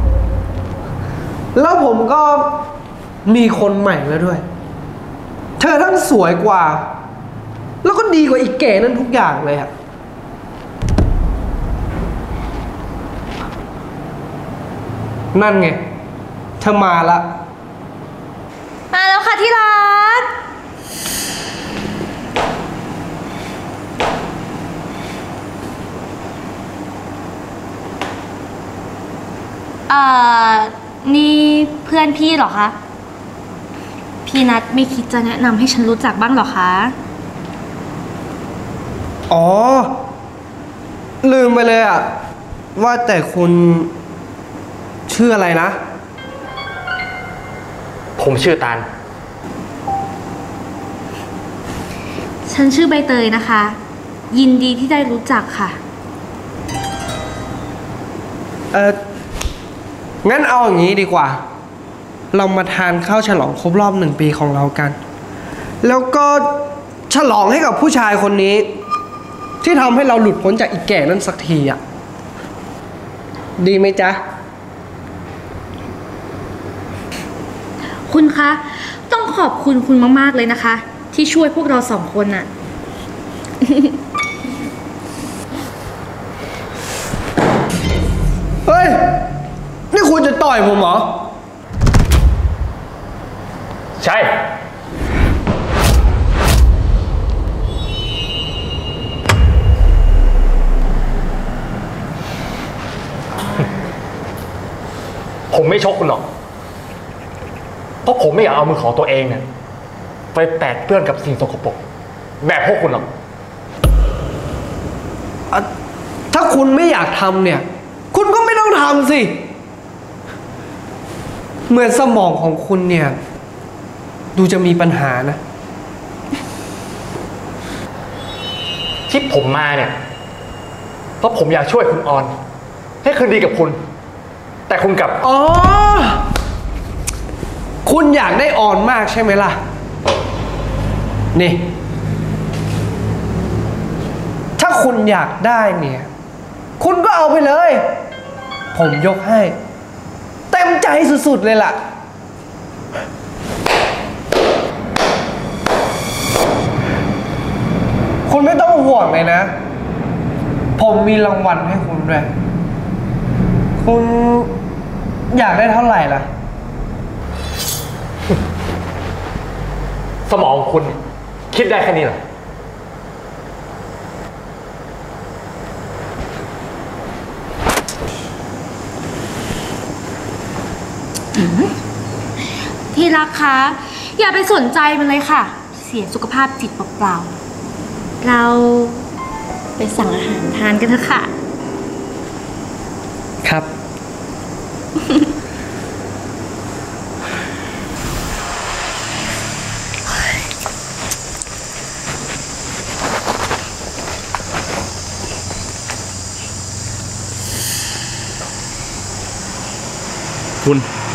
แล้วผมก็มีคนใหม่แล้วด้วยเธอทั้งสวยกว่าแล้วก็ดีกว่าอีกแก่นั่นทุกอย่างเลยอะนั่นไงเธอมาละมาแล้วค่ะที่รักนี่เพื่อนพี่เหรอคะพี่นัทไม่คิดจะแนะนำให้ฉันรู้จักบ้างเหรอคะอ๋อลืมไปเลยอะว่าแต่คุณชื่ออะไรนะผมชื่อตาลฉันชื่อใบเตยนะคะยินดีที่ได้รู้จักค่ะงั้นเอาอย่างนี้ดีกว่าเรามาทานข้าวฉลองครบรอบ1 ปีของเรากันแล้วก็ฉลองให้กับผู้ชายคนนี้ที่ที่ทำให้เราหลุดพ้นจากอีแก่นั่นสักทีอ่ะดีไหมจ๊ะคุณคะ ต้องขอบคุณคุณมากๆเลยนะคะ ที่ช่วยพวกเราสองคนน่ะเฮ้ย นี่คุณจะต่อยผมเหรอใช่ ผมไม่ชกคุณหรอก เพราะผมไม่อยากเอามือของตัวเองเนี่ยไปแปดเปื้อนกับสิ่งสกปรกแบบพวกคุณหรอกถ้าคุณไม่อยากทำเนี่ย คุณก็ไม่ต้องทำสิ เหมือนสมองของคุณเนี่ย ดูจะมีปัญหานะที่ผมมาเนี่ยเพราะผมอยากช่วยคุณออน ให้คืนดีกับคุณ แต่คุณกลับอ๋อ คุณอยากได้ออนมากใช่ไหมล่ะ นี่ ถ้าคุณอยากได้เนี่ย คุณก็เอาไปเลย ผมยกให้ เต็มใจสุดๆเลยล่ะ คุณไม่ต้องห่วงเลยนะ ผมมีรางวัลให้คุณด้วย คุณอยากได้เท่าไหร่ล่ะสมองคุณคิดได้แค่นี้เหรอที่รักคะ อย่าไปสนใจมันเลยค่ะ เสียสุขภาพจิตเปล่าๆเราไปสั่งอาหารทานกันเถอะค่ะครับคุณ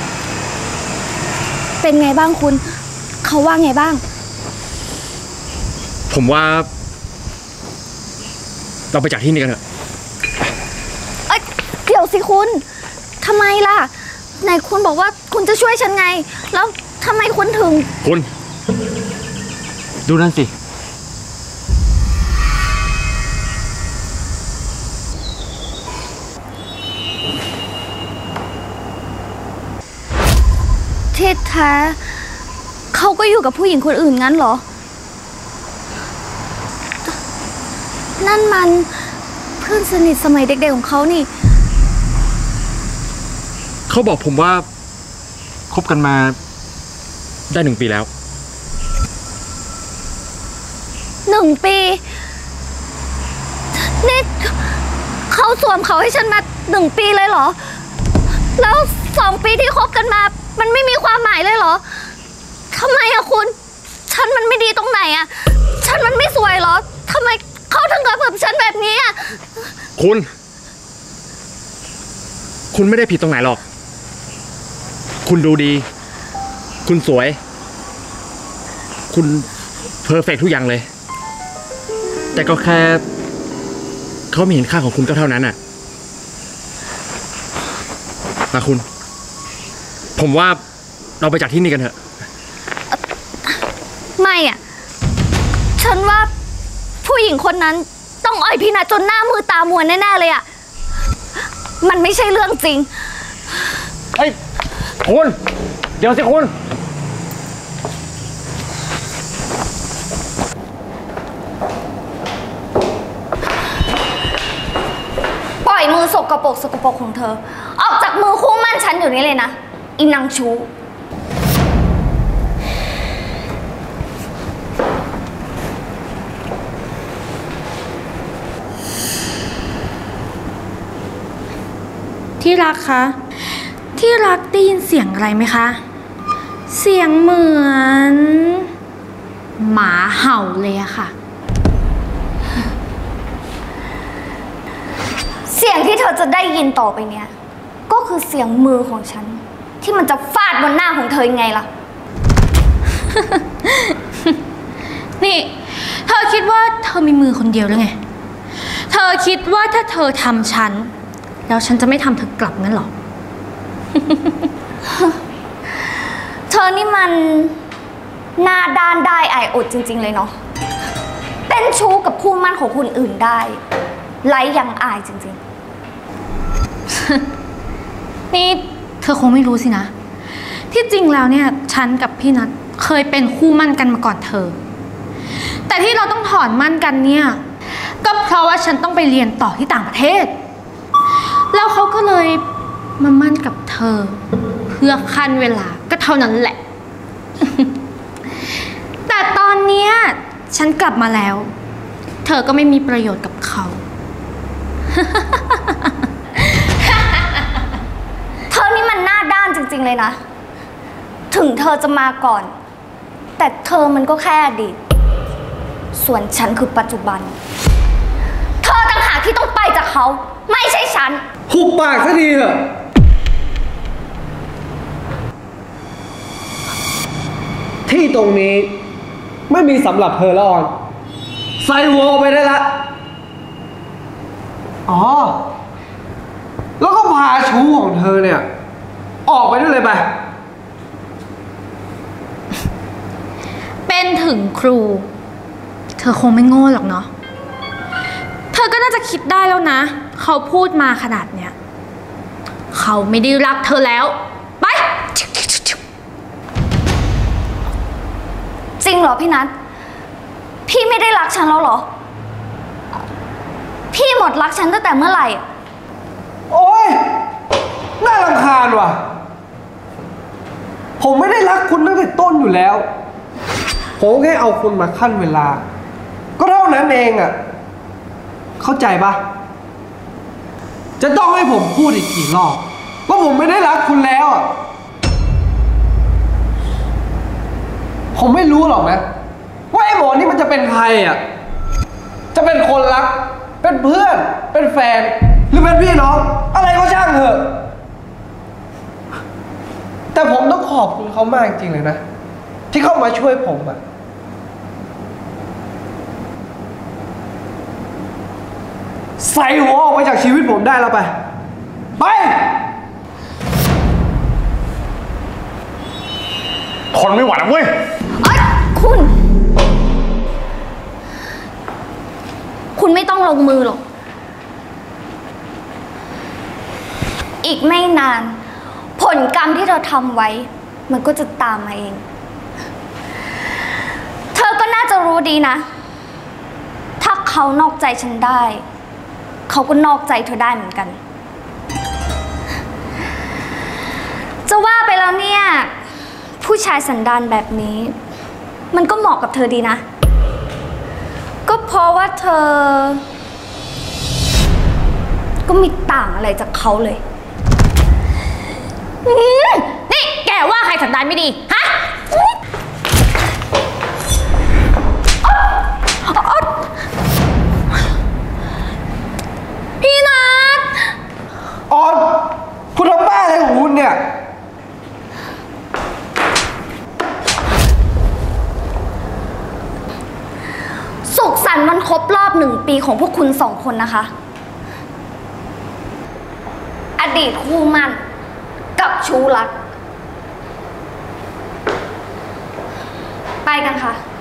เป็นไงบ้างคุณ เขาว่าไงบ้างผมว่า เราไปจากที่นี่กันเถอะเอ้ยเดี๋ยวสิคุณ ทำไมล่ะ ไหนคุณบอกว่าคุณจะช่วยฉันไง แล้วทำไมคุณถึงคุณ ดูนั่นสิที่แท้เขาก็อยู่กับผู้หญิงคนอื่นงั้นเหรอ นั่นมันเพื่อนสนิทสมัยเด็กๆของเขานี่เขาบอกผมว่าคบกันมาได้1 ปีแล้ว 1 ปี นี่เขาสวมเขาให้ฉันมา1 ปีเลยเหรอ แล้ว2 ปีที่คบกันมา มันไม่มีความหมายเลยเหรอทำไมอะคุณ ฉันมันไม่ดีตรงไหนอะฉันมันไม่สวยเหรอทำไมเขาถึงกับแบบฉันแบบนี้อะคุณไม่ได้ผิดตรงไหนหรอก คุณดูดี คุณสวย คุณเพอร์เฟกต์ทุกอย่างเลย แต่ก็แค่เขาไม่เห็นค่าของคุณก็เท่านั้นน่ะนะคุณ ผมว่าเราไปจากที่นี่กันเถอะไม่อะฉันว่าผู้หญิงคนนั้นต้องอ่อยพี่นัทจนหน้ามือตามัวแน่ๆเลยอะมันไม่ใช่เรื่องจริงเฮ้ย คุณ เดี๋ยวสิคุณปล่อยมือสกปรกของเธอ ออกจากมือคู่มั่นฉันอยู่นี่เลยนะอีนางชู้ที่รักคะ ที่รักได้ยินเสียงอะไรไหมคะ เสียงเหมือนหมาเห่าเลยอะค่ะเสียงที่เธอจะได้ยินต่อไปเนี่ย ก็คือเสียงมือของฉัน ที่มันจะฟาดบนหน้าของเธอยังไงล่ะนี่ เธอคิดว่าเธอมีมือคนเดียวหรือไงเธอคิดว่าถ้าเธอทำฉันแล้วฉันจะไม่ทำเธอกลับงั้นหรอเธอนี่มันหน้าด้านได้อายอดจริงๆเลยเนาะเต้นชู้กับคู่มั่นของคนอื่นได้ไร้ยังอายจริงๆนี่เธอคงไม่รู้สินะ ที่จริงแล้วเนี่ยฉันกับพี่นัทเคยเป็นคู่มั่นกันมาก่อนเธอ แต่ที่เราต้องถอนมั่นกันเนี่ยก็เพราะว่าฉันต้องไปเรียนต่อที่ต่างประเทศ แล้วเขาก็เลยมามั่นกับเธอเพื่อขั้นเวลาก็เท่านั้นแหละ แต่ตอนเนี้ยฉันกลับมาแล้ว เธอก็ไม่มีประโยชน์กับเขาเธอนี่มันหน้าด้านจริงๆเลยนะถึงเธอจะมาก่อนแต่เธอมันก็แค่อดีตส่วนฉันคือปัจจุบันเธอต่างหากที่ต้องไปจากเขาไม่ใช่ฉันหุบปากซะทีเถอะที่ตรงนี้ไม่มีสำหรับเธอแล้วออนใส่วอลไปได้ละอ๋อแล้วก็พาชู้ของเธอเนี่ยออกไปด้วยเลยไปเป็นถึงครู เธอคงไม่โง่หรอกเนาะเธอก็น่าจะคิดได้แล้วนะเขาพูดมาขนาดเนี้ยเขาไม่ได้รักเธอแล้วไปจริงเหรอพี่นัทพี่ไม่ได้รักฉันแล้วเหรอพี่หมดรักฉันตั้งแต่เมื่อไหร่โอ๊ยน่ารำคาญว่ะผมไม่ได้รักคุณตั้งแต่ต้นอยู่แล้วผมแค่เอาคุณมาขั้นเวลาก็เท่านั้นเองอ่ะเข้าใจปะจะต้องให้ผมพูดอีกกี่รอบว่าผมไม่ได้รักคุณแล้วอ่ะผมไม่รู้หรอกนะว่าไอ้หมอนี่มันจะเป็นใครอ่ะจะเป็นคนรักเป็นเพื่อนเป็นแฟนหรือเป็นพี่น้องอะไรก็ช่างเถอะแต่ผมต้องขอบคุณเขามากจริงเลยนะที่เข้ามาช่วยผมอ่ะใส่หัวออกไปจากชีวิตผมได้แล้วไปทนไม่ไหวแล้วเว้ยคุณไม่ต้องลงมือหรอกอีกไม่นานผลกรรมที่เธอทำไว้มันก็จะตามมาเองเธอก็น่าจะรู้ดีนะถ้าเขานอกใจฉันได้เขาก็นอกใจเธอได้เหมือนกันจะว่าไปแล้วเนี่ยผู้ชายสันดานแบบนี้มันก็เหมาะกับเธอดีนะก็เพราะว่าเธอก็ไม่ต่างอะไรจากเขาเลยนี่แกว่าใครสันดานไม่ดีฮะพี่นัทออนคุณทำบ้าอะไรของคุณเนี่ยสุขสันต์วันครบรอบ1 ปีของพวกคุณ2 คนนะคะอดีตคู่มั่นกับชู้รักไปกันค่ะ